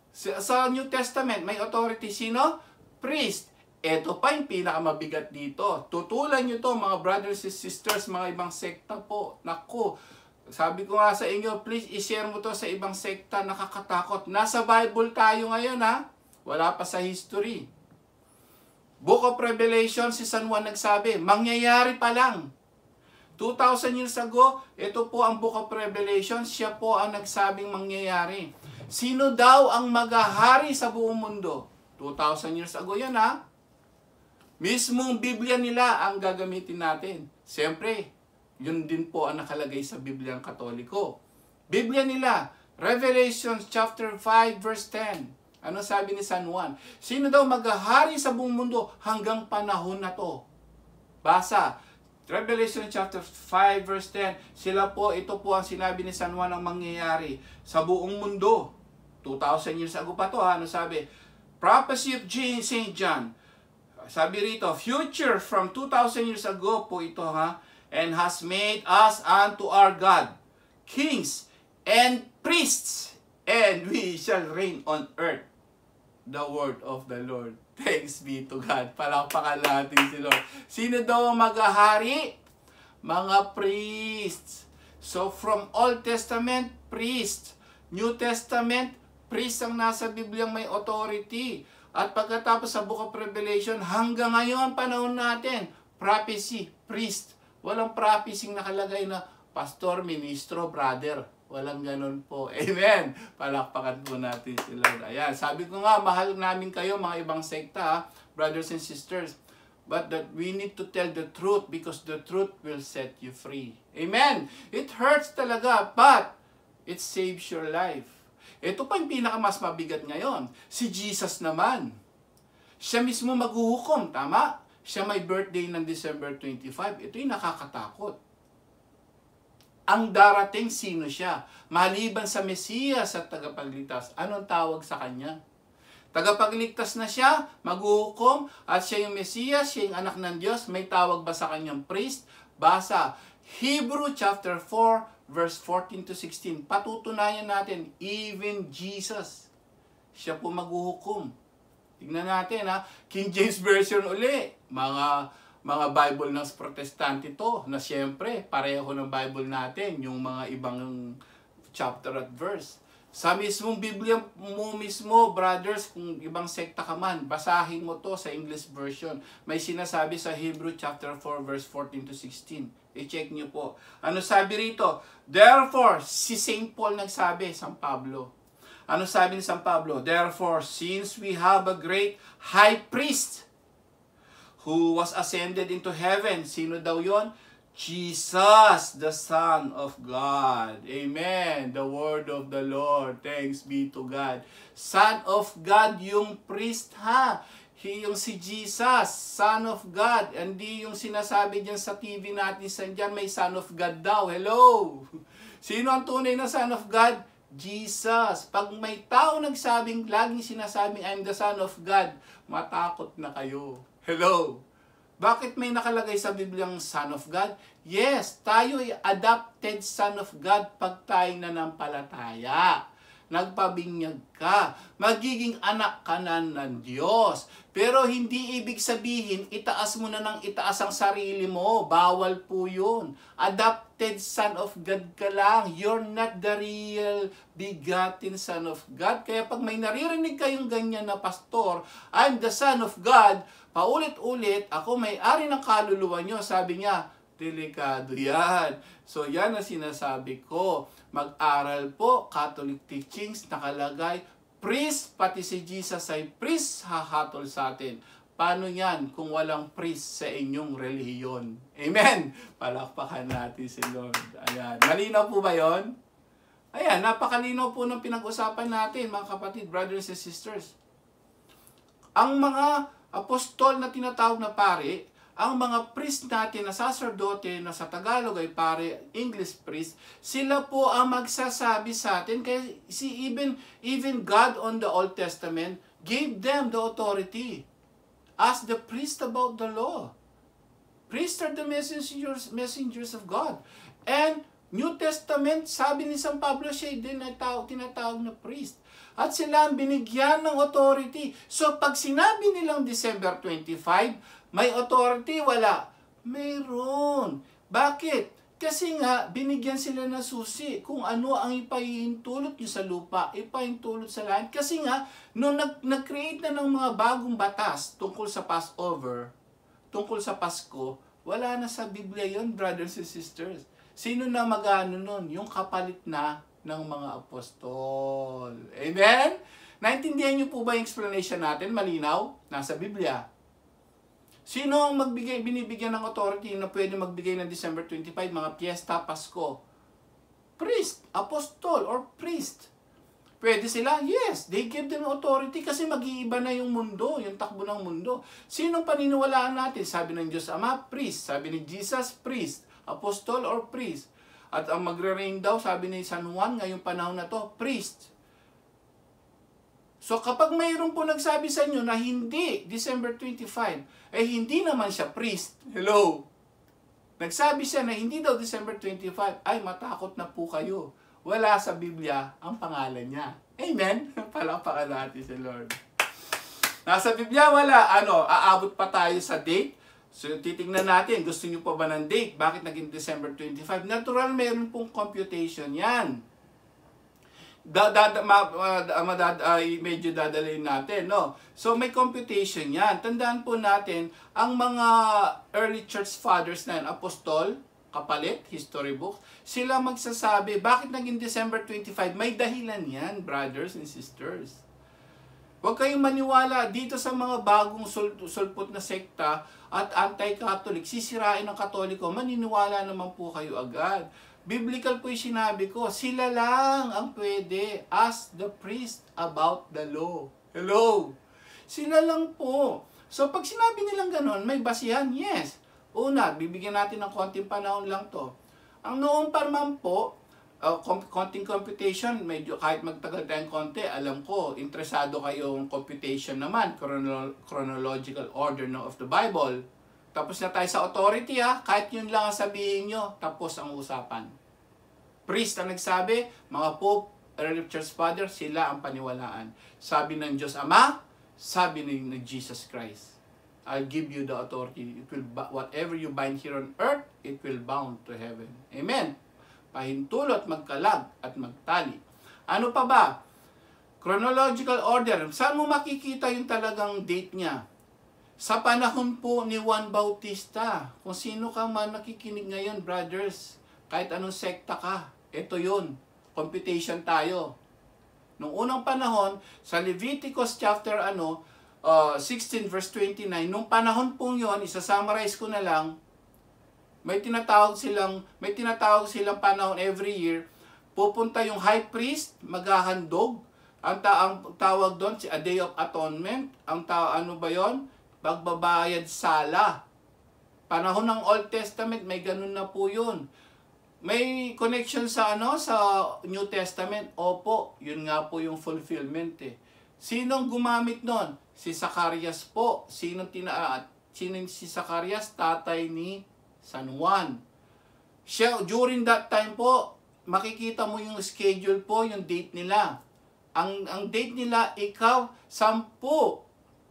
Sa New Testament, may authority sino? Priest. Ito pa yung pinakamabigat dito. Tutulan nyo to mga brothers and sisters, mga ibang sekta po. Naku, sabi ko nga sa inyo, please i-share mo to sa ibang sekta, nakakatakot. Nasa Bible tayo ngayon ha. Wala pa sa history. Book of Revelation, si San Juan nagsabi, mangyayari pa lang. two thousand years ago, ito po ang Book of Revelation, siya po ang nagsabing mangyayari. Sino daw ang maghahari sa buong mundo? two thousand years ago yan ha. Mismong Biblia nila ang gagamitin natin. Siyempre, yun din po ang nakalagay sa Biblia ng Katoliko. Biblia nila, Revelation chapter five verse ten. Ano sabi ni San Juan? Sino daw maghahari sa buong mundo hanggang panahon na to? Basa, Revelation chapter five verse ten. Sila po, ito po ang sinabi ni San Juan ang mangyayari sa buong mundo. two thousand years ago pa to ha. Ano sabi? Prophecy of Saint John. Sabi rito, future from two thousand years ago po ito ha. And has made us unto our God kings and priests, and we shall reign on earth. The word of the Lord. Thanks be to God. Palakpakan natin si Lord. Sino daw ang maghahari? Mga priests. So from Old Testament, priest. New Testament, priest ang nasa Bibliang may authority. At pagkatapos sa Book of Revelation, hanggang ngayon, panahon natin, prophecy, priest. Walang prophecy nakalagay na pastor, ministro, brother. Walang ganun po. Amen. Palakpakan po natin si Lord. Ayan. Sabi ko nga, mahal namin kayo, mga ibang sekta, ha? Brothers and sisters. But that we need to tell the truth because the truth will set you free. Amen. It hurts talaga, but it saves your life. Ito pa yung pinakamas mabigat ngayon. Si Jesus naman. Siya mismo maghuhukom, tama? Siya may birthday ng December twenty-five. Ito yung nakakatakot. ang darating sino siya? Maliban sa Mesiyas at tagapagligtas, anong tawag sa kanya? Tagapagligtas na siya, maghuhukom, at siya yung Mesiyas, siya yung anak ng Diyos, may tawag ba sa kanyang priest? Basa, Hebrew chapter four, verse fourteen to sixteen. Patutunayan natin, even Jesus, siya po maghuhukom. Tignan natin ha, King James Version uli, mga mga Bible ng Protestante to, na siyempre, pareho ng Bible natin, yung mga ibang chapter at verse. Sa mismong Biblia mo mismo, brothers, kung ibang sekta ka man, basahin mo to sa English version. May sinasabi sa Hebrew chapter four, verse fourteen to sixteen. I-check nyo po. Ano sabi rito? Therefore, si Saint Paul nagsabi, San Pablo. Ano sabi ni San Pablo? Therefore, since we have a great high priest who was ascended into heaven, sino daw yon? Jesus, the Son of God. Amen. The word of the Lord. Thanks be to God. Son of God yung priest ha. He yung si Jesus, Son of God. Hindi yung sinasabi diyan sa T V natin sa diyan may Son of God daw. Hello. Sino ang tunay na Son of God? Jesus. Pag may tao nagsabing, laging sinasabing, I'm the Son of God, matakot na kayo. Hello. Bakit may nakalagay sa Bibliang Son of God? Yes, tayo ay adopted Son of God pag tayo nanampalataya. Nagpabinyag ka. Magiging anak ka na ng Diyos. Pero hindi ibig sabihin, itaas mo na ng itaas ang sarili mo. Bawal po yun. Adopted Son of God ka lang. You're not the real begotten Son of God. Kaya pag may naririnig kayong ganyan na pastor, I'm the Son of God, paulit-ulit, ako may-ari ng kaluluwa nyo. Sabi niya, delikado yan. So yan ang sinasabi ko. Mag-aral po, Catholic teachings, nakalagay, priest, pati si Jesus ay priest, hahatol sa atin. Paano yan kung walang priest sa inyong relihiyon? Amen! Palakpakan natin si Lord. Ayan. Malinaw po ba yon? Ayan, napakalinaw po ng pinag-usapan natin, mga kapatid, brothers and sisters. Ang mga apostol na tinatawag na pare, ang mga priest natin na sacerdote na sa Tagalog ay pare, English priest, sila po ang magsasabi sa atin. Kaya si even, even God on the Old Testament gave them the authority as the priest about the law. Priests are the messengers, messengers of God. And New Testament, sabi ni San Pablo, siya din ay tinatawag na priest. At sila ang binigyan ng authority. So pag sinabi nilang December twenty-five, may authority? Wala. Mayroon. Bakit? Kasi nga, binigyan sila ng susi kung ano ang ipahintulot nyo sa lupa, ipahintulot sa langit. Kasi nga, nung nag- nag-create na ng mga bagong batas tungkol sa Passover, tungkol sa Pasko, wala na sa Biblia yon, brothers and sisters. Sino na mag-ano nun? Yung kapalit na ng mga apostol. Amen? Naintindihan nyo po ba yung explanation natin? Malinaw? Nasa Biblia. Sino ang magbigay, binibigyan ng authority na pwede magbigay ng December twenty-five, mga piyesta, Pasko? Priest, apostol, or priest. Pwede sila? Yes, they give them authority kasi mag-iiba na yung mundo, yung takbo ng mundo. Sinong paniniwalaan natin? Sabi ng Diyos Ama, priest. Sabi ni Jesus, priest. Apostol or priest. At ang magre-reign daw, sabi ni San Juan, ngayong panahon na to, priest. So kapag mayroon po nagsabi sa inyo na hindi December twenty-five, eh hindi naman siya priest. Hello? Nagsabi siya na hindi daw December twenty-five, ay matakot na po kayo. Wala sa Biblia ang pangalan niya. Amen? Palakpakan natin si Lord. Nasa Biblia wala. Ano, aabot pa tayo sa date. So titingnan natin, gusto niyo pa ba ng date? Bakit naging December twenty-five? Natural, mayroon pong computation yan. Da, da, da, ma, ma, ma, da, ay, medyo dadalhin natin, no? So, may computation yan. Tandaan po natin, ang mga early church fathers na yan, apostol, kapalit, history books, sila magsasabi, bakit naging December twenty-five? May dahilan yan, brothers and sisters. Huwag kayong maniwala dito sa mga bagong sul sulpot na sekta at anti-Catholic, sisirain ng Katoliko, maniniwala naman po kayo agad. Biblical po yung sinabi ko, sila lang ang pwede ask the priest about the law. Hello? Sila lang po. So pag sinabi nilang ganon, may basihan? Yes. Una, bibigyan natin ng konting panahon lang to. Ang noong pa naman po, uh, konting computation, medyo kahit magtagal tayong konti, alam ko, interesado kayong computation naman, chrono chronological order no, of the Bible. Tapos na tayo sa authority ha, kahit yun lang ang sabihin nyo, tapos ang usapan. Priest ang nagsabi, mga Pope, early church father, sila ang paniwalaan. Sabi ng Diyos Ama, sabi ng, ng Jesus Christ, I'll give you the authority. It will, whatever you bind here on earth, it will bound to heaven. Amen. Pahintulot, magkalag, at magtali. Ano pa ba? Chronological order. Saan mo makikita yung talagang date niya? Sa panahon po ni Juan Bautista. Kung sino ka man nakikinig ngayon, brothers, kahit anong sekta ka, ito yun. Computation tayo. Nung unang panahon, sa Leviticus chapter ano, uh, sixteen verse twenty-nine, nung panahon pong yun, isa-summarize ko na lang, may tinatawag silang, may tinatawag silang panahon every year, pupunta yung high priest, maghahandog, ang, ta ang tawag doon, si a Day of Atonement, ang ta ano ba yon? Pagbabayad sala. Panahon ng Old Testament, may ganun na po yun. May connection sa ano sa New Testament? Opo, yun nga po yung fulfillment eh. Sinong gumamit nun? Si Zacarias po. Sino tina sino si Zacarias? Tatay ni San Juan. Siya, during that time po, makikita mo yung schedule po, yung date nila. Ang ang date nila ikaw sampu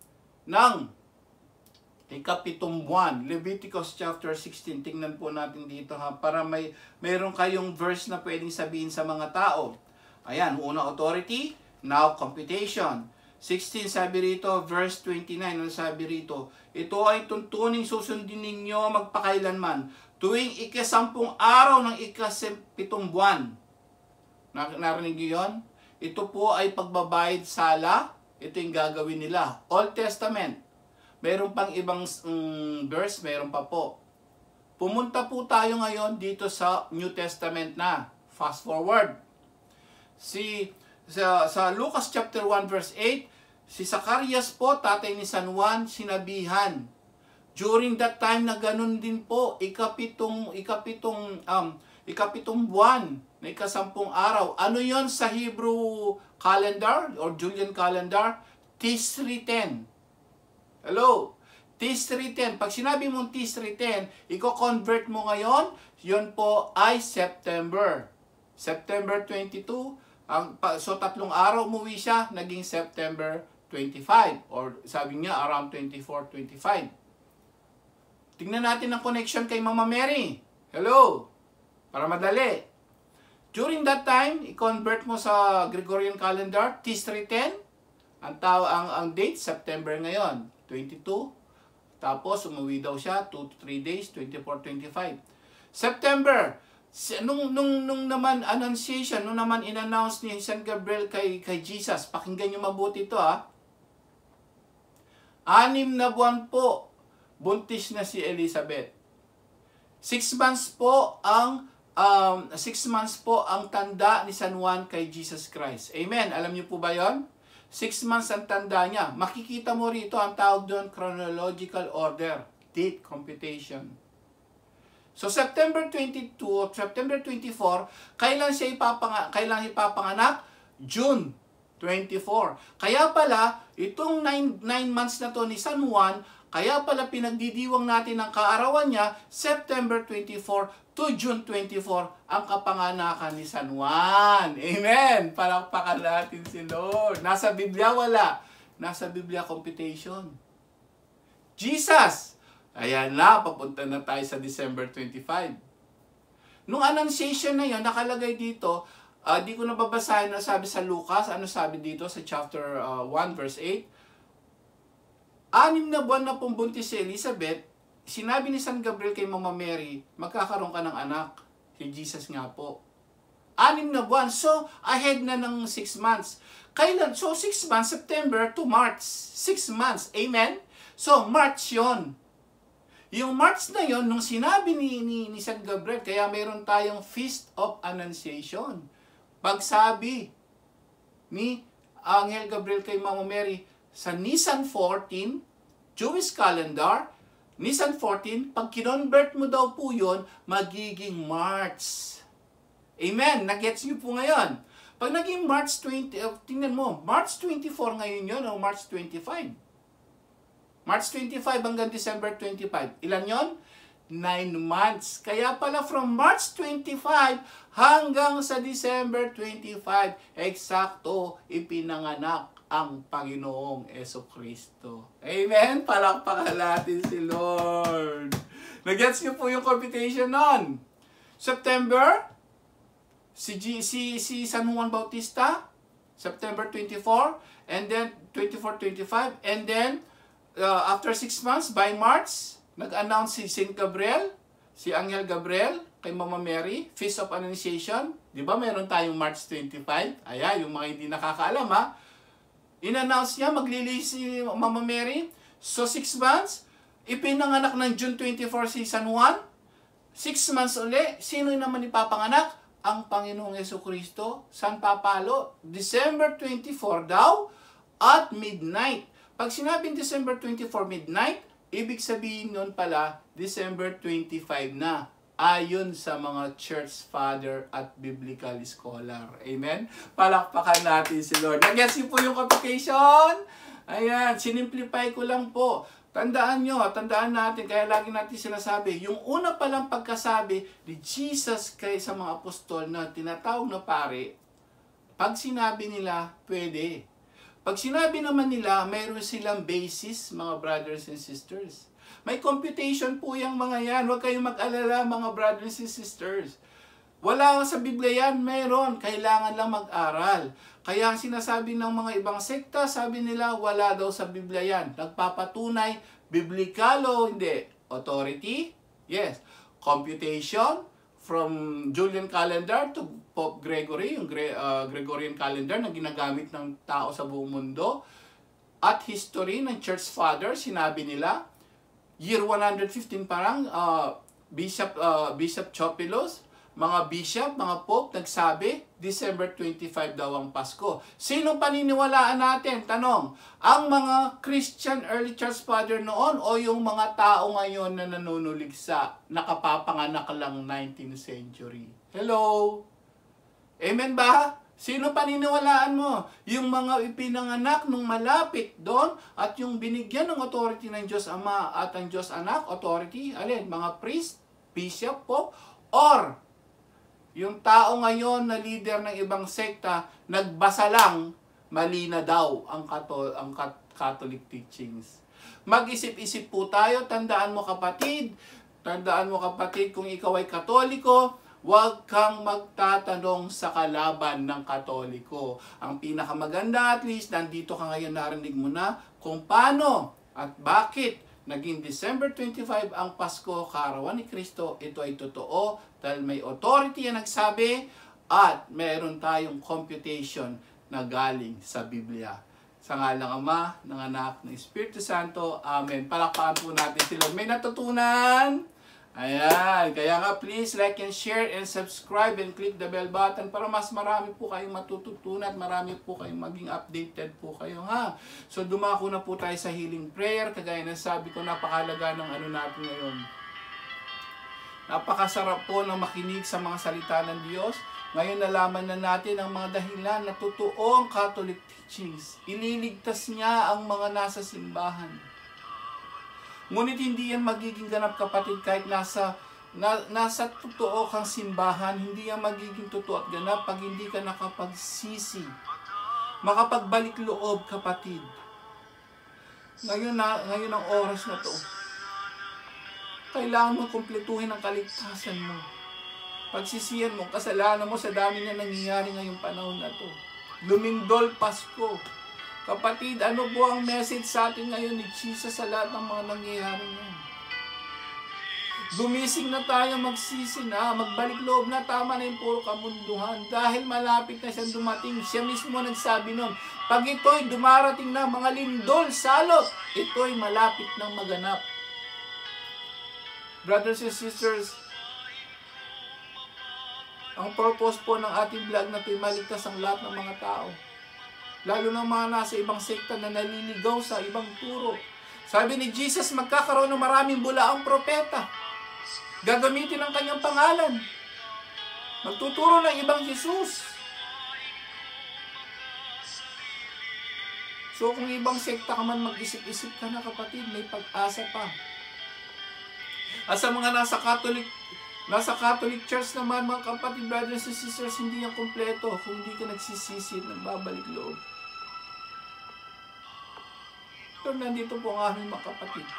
ng ikapitong buwan, Leviticus chapter sixteen. Tingnan po natin dito ha, para may mayroon kayong verse na pwedeng sabihin sa mga tao. Ayan, una authority, now computation. sixteen sabi rito, verse twenty-nine, ano sabi rito? Ito ay tuntuning susundin ninyo magpakailanman, tuwing ikasampung araw ng ikasapitong buwan. Narinig niyo yun? Ito po ay pagbabayad sala, ito yung gagawin nila. Old Testament. Meron pang ibang um, verse, meron pa po. Pumunta po tayo ngayon dito sa New Testament na. Fast forward. Si, sa, sa Lucas chapter one verse eight, si Zacarias po, tatay ni San Juan, sinabihan. During that time na ganun din po, ikapitong, ikapitong, um, ikapitong buwan, na ikasampung araw. Ano yon sa Hebrew calendar or Julian calendar? Tisri ten. Hello? Tisri ten. Pag sinabi mong Tisri ten, i-convert mo ngayon, yun po ay September. September twenty-two. Ang, so tatlong araw umuwi siya, naging September twenty-five. Or sabi niya, around twenty-four, twenty-five. Tingnan natin ang connection kay Mama Mary. Hello? Para madali. During that time, i-convert mo sa Gregorian calendar, Tisri ten. Ang, tao, ang, ang date, September ngayon. twenty-two. Tapos, umuwi daw siya, two to three days, twenty-four, twenty-five. September. Nung, nung, nung naman annunciation, nung naman in-announce ni San Gabriel kay, kay Jesus, pakinggan nyo mabuti ito ha. Anim na buwan po, buntis na si Elizabeth. Six months po ang, um, six months po ang tanda ni San Juan kay Jesus Christ. Amen. Alam niyo po ba yon? Six months ang tanda niya. Makikita mo rito ang tawag doon, chronological order, date computation. So, September twenty-two, September twenty-four, kailan siya ipapanga, kailan ipapanganak? June twenty-four. Kaya pala, itong nine months na to ni San Juan, kaya pala pinagdidiwang natin ang kaarawan niya, September twenty-four to June twenty-four, ang kapanganakan ni San Juan. Amen! Palakpakan natin si Lord. Nasa Biblia, wala. Nasa Biblia, computation. Jesus! Ayan na, papunta na tayo sa December twenty-five. Nung annunciation na yun, nakalagay dito, uh, di ko nababasahin na sabi sa Lucas, ano sabi dito sa chapter uh, one verse eight, anim na buwan na pong buntis si Elizabeth, sinabi ni San Gabriel kay Mama Mary, magkakaroon ka ng anak. Si Jesus nga po. Anim na buwan. So, ahead na ng six months. Kailan? So, six months, September to March. Six months. Amen? So, March yon. Yung March na yon, nung sinabi ni, ni, ni San Gabriel, kaya mayroon tayong Feast of Annunciation. Pagsabi ni Angel Gabriel kay Mama Mary, sa Nisan fourteen, Jewish calendar, Nisan fourteen, pag kinonvert mo daw po yun, magiging March. Amen? Nagets niyo po ngayon. Pag naging March twenty, uh, tingnan mo, March twenty-four ngayon yun o March twenty-five. March twenty-five hanggang December twenty-five. Ilan yon? Nine months. Kaya pala from March twenty-five hanggang sa December twenty-five, eksakto ipinanganak ang Panginoong Jesucristo. Amen? Palakpakan natin si Lord. Nagets niyo po yung computation nun. September, si, G, si, si San Juan Bautista, September twenty-four, and then twenty-four twenty-five, and then uh, after six months, by March, nag-announce si Saint Gabriel, si Angel Gabriel, kay Mama Mary, Feast of Annunciation. Di ba meron tayong March twenty-five? Ayan, yung mga hindi nakakaalam ha. In-announce niya, maglilihis si Mama Mary. So, six months, ipinanganak ng June twenty-four si San Juan. Six months uli, sino naman ipapanganak? Ang Panginoong Jesucristo. San papalo? December twenty-four daw at midnight. Pag sinabing December twenty-four midnight, ibig sabihin nun pala, December twenty-five na. Ayon sa mga church father at biblical scholar. Amen? Palakpakan natin si Lord. Nag-gets niyo po yung complication? Ayan, sinimplify ko lang po. Tandaan nyo, tandaan natin, kaya lagi natin sinasabi, yung una palang pagkasabi ni Jesus kay sa mga apostol na tinatawag na pare, pag sinabi nila, pwede. Pag sinabi naman nila, mayroon silang basis, mga brothers and sisters. May computation po yung mga yan. Huwag kayong mag-alala, mga brothers and sisters. Wala sa Biblia yan, mayroon. Kailangan lang mag-aral. Kaya ang sinasabi ng mga ibang sekta, sabi nila, wala daw sa Biblia yan. Nagpapatunay, biblikalo, hindi. Authority, yes. Computation, from Julian calendar to Pope Gregory, yung Gre uh, Gregorian calendar na ginagamit ng tao sa buong mundo. At history ng Church Father, sinabi nila, year one hundred fifteen parang uh, Bishop uh, Bishop Chopilos, mga bishop, mga pope nagsabi December twenty-five daw ang Pasko. Sino paniniwalaan natin? Tanong, ang mga Christian early church father noon o yung mga tao ngayon na nanunulig sa nakapapanganak lang nineteenth century? Hello? Amen ba? Sino paniniwalaan mo? Yung mga ipinanganak nung malapit doon at yung binigyan ng authority ng Diyos Ama at ang Diyos Anak, authority, alin? Mga priest, bishop, pope, or yung tao ngayon na leader ng ibang sekta, nagbasa lang, mali na daw ang, katol ang Catholic teachings. Mag-isip-isip po tayo, tandaan mo kapatid, tandaan mo kapatid kung ikaw ay Katoliko, huwag kang magtatanong sa kalaban ng Katoliko. Ang pinakamaganda at least, nandito ka ngayon, narinig mo na kung paano at bakit naging December twenty-five ang Pasko, kaarawan ni Kristo. Ito ay totoo dahil may authority na nagsabi at meron tayong computation na galing sa Biblia. Sa ngalang Ama, ng Anak, ng Espiritu Santo. Amen. Palakpakan po natin sila. May natutunan? Ayan, kaya nga please like and share and subscribe and click the bell button para mas marami po kayong matututunan at marami po kayong maging updated po kayo ha. So dumako na po tayo sa healing prayer, kagaya ng sabi ko, napakahalaga ng ano natin ngayon. Napakasarap po ng makinig sa mga salita ng Diyos. Ngayon nalaman na natin ang mga dahilan na totoo ang Catholic teachings. Ililigtas niya ang mga nasa simbahan. Ngunit hindi yan magiging ganap kapatid kahit nasa, na, nasa totoo kang simbahan, hindi yan magiging totoo at ganap pag hindi ka nakapagsisi. Makapagbalik loob kapatid. Ngayon, na, ngayon ang oras na to. Kailangan mo kumpletuhin ang kaligtasan mo. Pagsisiyan mo, kasalanan mo sa dami na nangyayari ngayong panahon na to. Lumindol Pasko. Kapatid, ano po ang message sa atin ngayon ni Jesus sa lahat ng mga nangyayari ngayon? Gumising na tayo, magsisi na, magbalik loob na, tama na yung puro kamunduhan. Dahil malapit na siyang dumating, siya mismo nagsabi nun, pag ito'y dumarating na mga lindol, salot, ito'y malapit ng maganap. Brothers and sisters, ang purpose po ng ating vlog na ito'y maligtas ang lahat ng mga tao. Lalo ng mga nasa ibang sekta na naliligaw sa ibang turo. Sabi ni Jesus, magkakaroon ng maraming bulaang propeta. Gagamitin ang kanyang pangalan. Magtuturo ng ibang Jesus. So kung ibang sekta ka man, mag-isip-isip ka na kapatid, may pag-asa pa. At sa mga nasa Catholic, nasa Catholic Church naman, mga kapatid, brothers and sisters, hindi yan kompleto kung hindi ka nagsisisi at nagbabalik loob. So nandito po ang aming mga kapatid.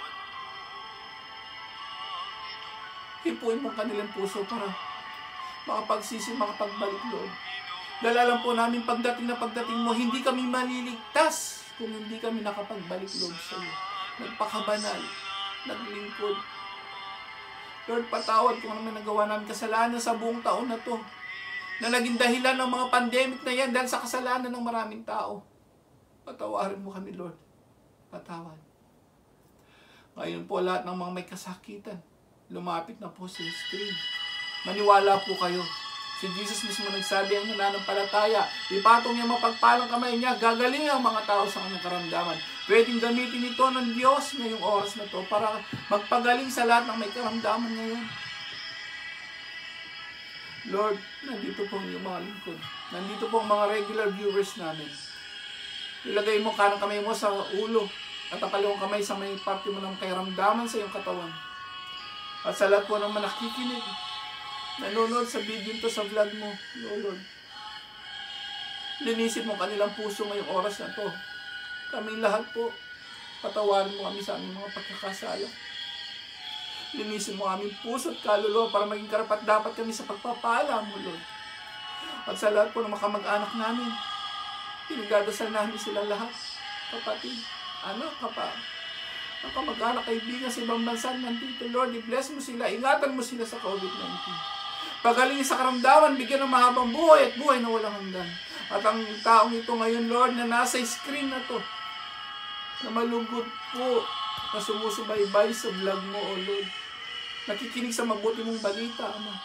Hipuin mo kanilang puso para makapagsisi, makapagbalik loob. Dahil alam po namin, pagdating na pagdating mo, hindi kami maliligtas kung hindi kami nakapagbalik loob sa iyo. Nagpakabanal, naglingkod. Lord, patawad kung ano man nagawa namin kasalanan sa buong taon na to, na naging dahilan ng mga pandemic na yan dahil sa kasalanan ng maraming tao. Patawarin mo kami, Lord. Patawad. Ngayon po, lahat ng mga may kasakitan, lumapit na po sa screen. Maniwala po kayo. Si Jesus mismo nagsabi, ang nananampalataya, ipatong niya mapagpalang kamay niya, gagaling ang mga tao sa kanyang karamdaman. Pwedeng gamitin ito ng Diyos ngayong oras na to para magpagaling sa lahat ng may karamdaman ngayon. Lord, nandito po ang iyong mga lingkod. Nandito po ang mga regular viewers namin. Ilagay mo kanang kamay mo sa ulo at ang kalawang kamay sa may parte mo ng karamdaman sa iyong katawan. At sa lahat po naman nakikinig, nanonood sa video to sa vlog mo, Lord. Linisin mo kanilang puso ngayong oras na to. Kaming lahat po, patawarin mo kami sa aming mga pagkakasala. Linisin mo aming puso at kaluluwa para maging karapat dapat kami sa pagpapala mo, Lord. At sa lahat po ng makamag-anak namin, pinagdadasal namin sila lahat. Kapatid, anak, kapa, ang kamag-anak, kaibigan sa ibang bansa nandito, Lord, i-bless mo sila, ingatan mo sila sa COVID nineteen. Pagaling sa karamdaman, bigyan ng mahabang buhay at buhay na walang hanggan. At ang taong ito ngayon, Lord, na nasa screen na to, na malugod po, na sumusubaybay sa vlog mo, O Lord. Nakikinig sa mabuti mong balita, Ama.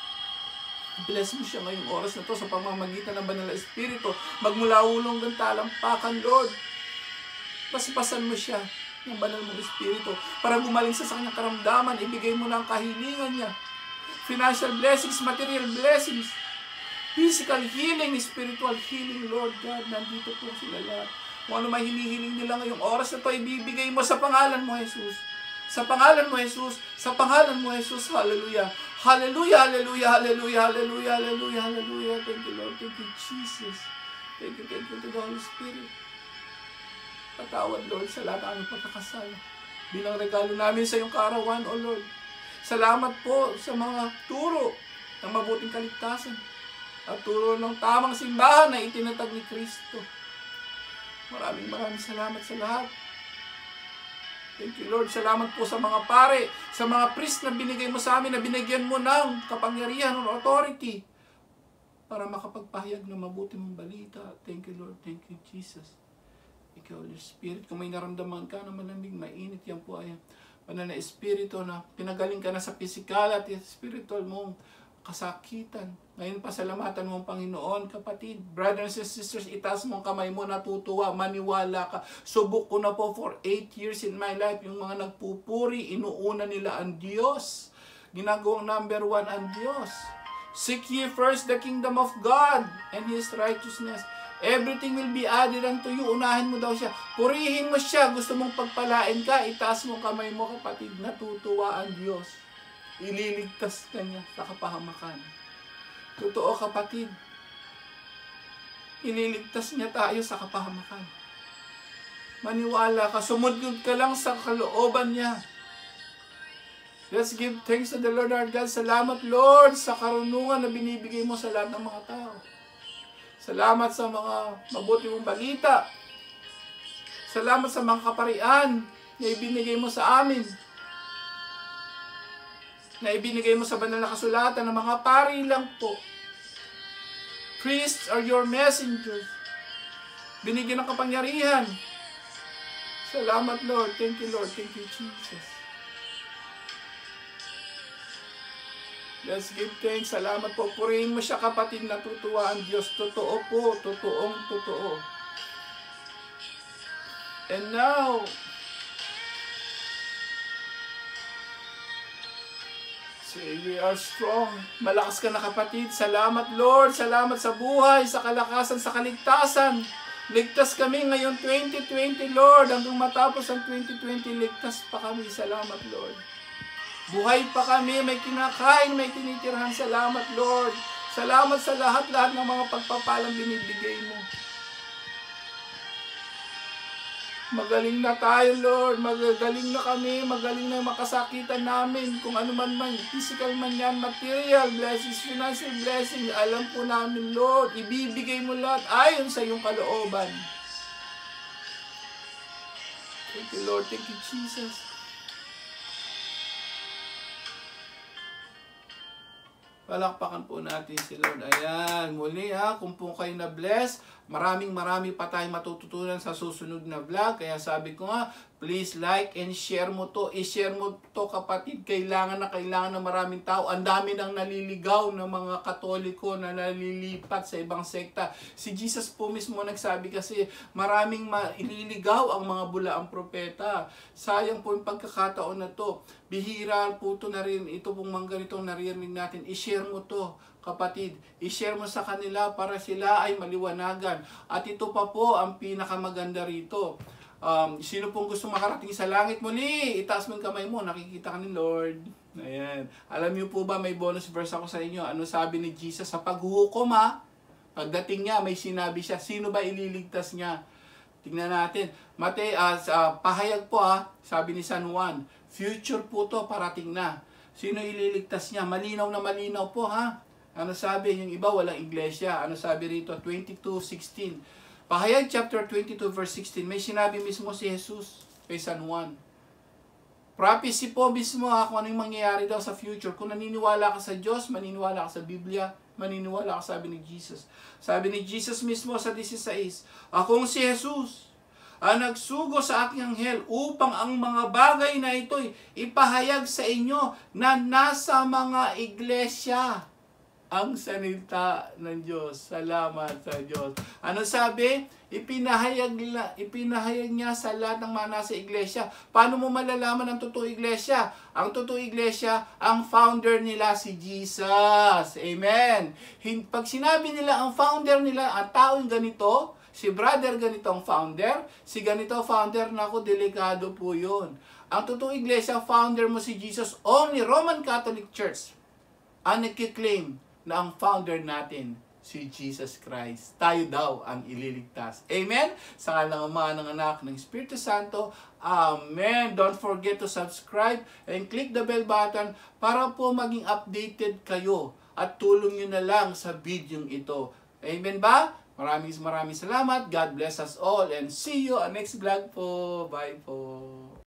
Bless mo siya ngayong oras na to sa pamamagitan ng Banal na Espiritu. Magmula ulong ng talampakan, Lord. Pasipasan mo siya ng Banal mong Espiritu para gumaling sa kanyang karamdaman. Ibigay mo na ang kahilingan niya. Financial blessings, material blessings, physical healing, spiritual healing, Lord God. Nandito po sila lahat. Kung ano may hinihiling nila ngayong oras na to, ibibigay mo sa pangalan mo, Jesus. Sa pangalan mo, Jesus. Sa pangalan mo, Jesus. Hallelujah. Hallelujah, hallelujah, hallelujah, hallelujah, hallelujah, hallelujah. Thank you, Lord. Thank you, Jesus. Thank you, thank you to the Holy Spirit. Patawad, Lord, sa lahat ng aming pagkakasala. Bilang regalo namin sa iyong kaarawan, O Lord. Salamat po sa mga turo ng mabuting kaligtasan at turo ng tamang simbahan na itinatag ni Kristo. Maraming maraming salamat sa lahat. Thank you, Lord. Salamat po sa mga pare, sa mga priest na binigay mo sa amin, na binigyan mo ng kapangyarihan o authority para makapagpahayag ng mabuti mong balita. Thank you, Lord. Thank you, Jesus. Ikaw, Holy Spirit, kung may naramdaman ka na malamig, mainit, yan po ay Banal na Espiritu na pinagaling ka na sa physical at spiritual mong kasakitan. Ngayon, pasalamatan mo ang Panginoon, kapatid. Brothers and sisters, itaas mo ang kamay mo, natutuwa, maniwala ka. Subok ko na po for eight years in my life. Yung mga nagpupuri, inuuna nila ang Diyos. Ginagawang number one ang Diyos. Seek ye first the kingdom of God and His righteousness. Everything will be added unto you. Unahin mo daw siya. Purihin mo siya. Gusto mong pagpalain ka, itaas mo kamay mo, kapatid. Natutuwa ang Diyos. Ililigtas ka niya sa kapahamakan. Totoo, kapatid. Ililigtas niya tayo sa kapahamakan. Maniwala ka. Sumudgod ka lang sa kalooban niya. Let's give thanks to the Lord our God. Salamat, Lord, sa karunungan na binibigay mo sa lahat ng mga tao. Salamat sa mga mabuti mong balita. Salamat sa mga kaparian na ibinigay mo sa amin. Na ibinigay mo sa banal na kasulatan ng mga pari lang po. Priests are your messengers. Binigyan ng kapangyarihan. Salamat, Lord. Thank you, Lord. Thank you, Jesus. Let's give thanks. Salamat po. Purihin mo siya, kapatid. Natutuwa ang Diyos. Totoo po. Totoong totoo. And now, We are strong. Malakas ka na kapatid. Salamat Lord. Salamat sa buhay, sa kalakasan, sa kaligtasan. Ligtas kami ngayon twenty twenty Lord. Hanggang matapos ang twenty twenty, ligtas pa kami. Salamat Lord. Buhay pa kami. May kinakain, may tinitirhan. Salamat Lord. Salamat sa lahat-lahat ng mga pagpapalang binibigay mo. Magaling na tayo, Lord. Magaling na kami. Magaling na makasakitan namin. Kung ano man man, physical man yan, material, blessings, financial blessing. Alam po namin, Lord. Ibibigay mo lahat ayon sa iyong kalooban. Thank you, Lord. Thank you, Jesus. Palakpakan po natin si Lord. Ayan, muli ha, kung po kayo na-bless, maraming marami pa tayong matututunan sa susunod na vlog. Kaya sabi ko nga, please like and share mo to. I-share mo to kapatid. Kailangan na kailangan ng maraming tao. Ang dami nang naliligaw ng mga Katoliko na nalilipat sa ibang sekta. Si Jesus po mismo nagsabi kasi maraming ililigaw ang mga bulaang propeta. Sayang po yung pagkakataon na to. Bihira po ito na rin. Ito pong mga ganitong naririnig natin. I-share mo to. Kapatid, i-share mo sa kanila para sila ay maliwanagan. At ito pa po ang pinakamaganda rito. Um, sino pong gusto makarating sa langit muli? Itaas mo yung kamay mo, nakikita ka ni Lord. Ayan. Alam niyo po ba, may bonus verse ako sa inyo. Ano sabi ni Jesus sa paghuhukom ha? Pagdating niya, may sinabi siya. Sino ba ililigtas niya? Tingnan natin. Mate, uh, uh, pahayag po ha, sabi ni San Juan. Future po to, parating na. Sino ililigtas niya? Malinaw na malinaw po ha. Ano sabi? Yung iba walang iglesia. Ano sabi rito? twenty-two sixteen. Pahayag chapter twenty-two verse sixteen. May sinabi mismo si Jesus kay San Juan. Prophecy po mismo ha, kung ano yung mangyayari daw sa future. Kung naniniwala ka sa Diyos, maniniwala ka sa Biblia, maniniwala ka, sabi ni Jesus. Sabi ni Jesus mismo sa sixteen. Akong si Jesus ang nagsugo sa aking anghel upang ang mga bagay na ito'y ipahayag sa inyo na nasa mga iglesia. Ang salita ng Diyos. Salamat sa Diyos. Ano sabi? Ipinahayag, ipinahayag niya sa lahat ng mga nasa iglesia. Paano mo malalaman ang totoong iglesia? Ang totoong iglesia, ang founder nila si Jesus. Amen. Pag sinabi nila ang founder nila, ang taong ganito, si brother ganito ang founder, si ganito founder, naku, delikado po yun. Ang totoong iglesia, founder mo si Jesus. Only Roman Catholic Church ang nagkiklaim na ang founder natin, si Jesus Christ. Tayo daw ang ililigtas. Amen? Sa ngalan ng Ama, ng Anak, ng Espiritu Santo. Amen. Don't forget to subscribe and click the bell button para po maging updated kayo at tulong nyo na lang sa video ito. Amen ba? Maraming maraming salamat. God bless us all and see you on next vlog po. Bye po.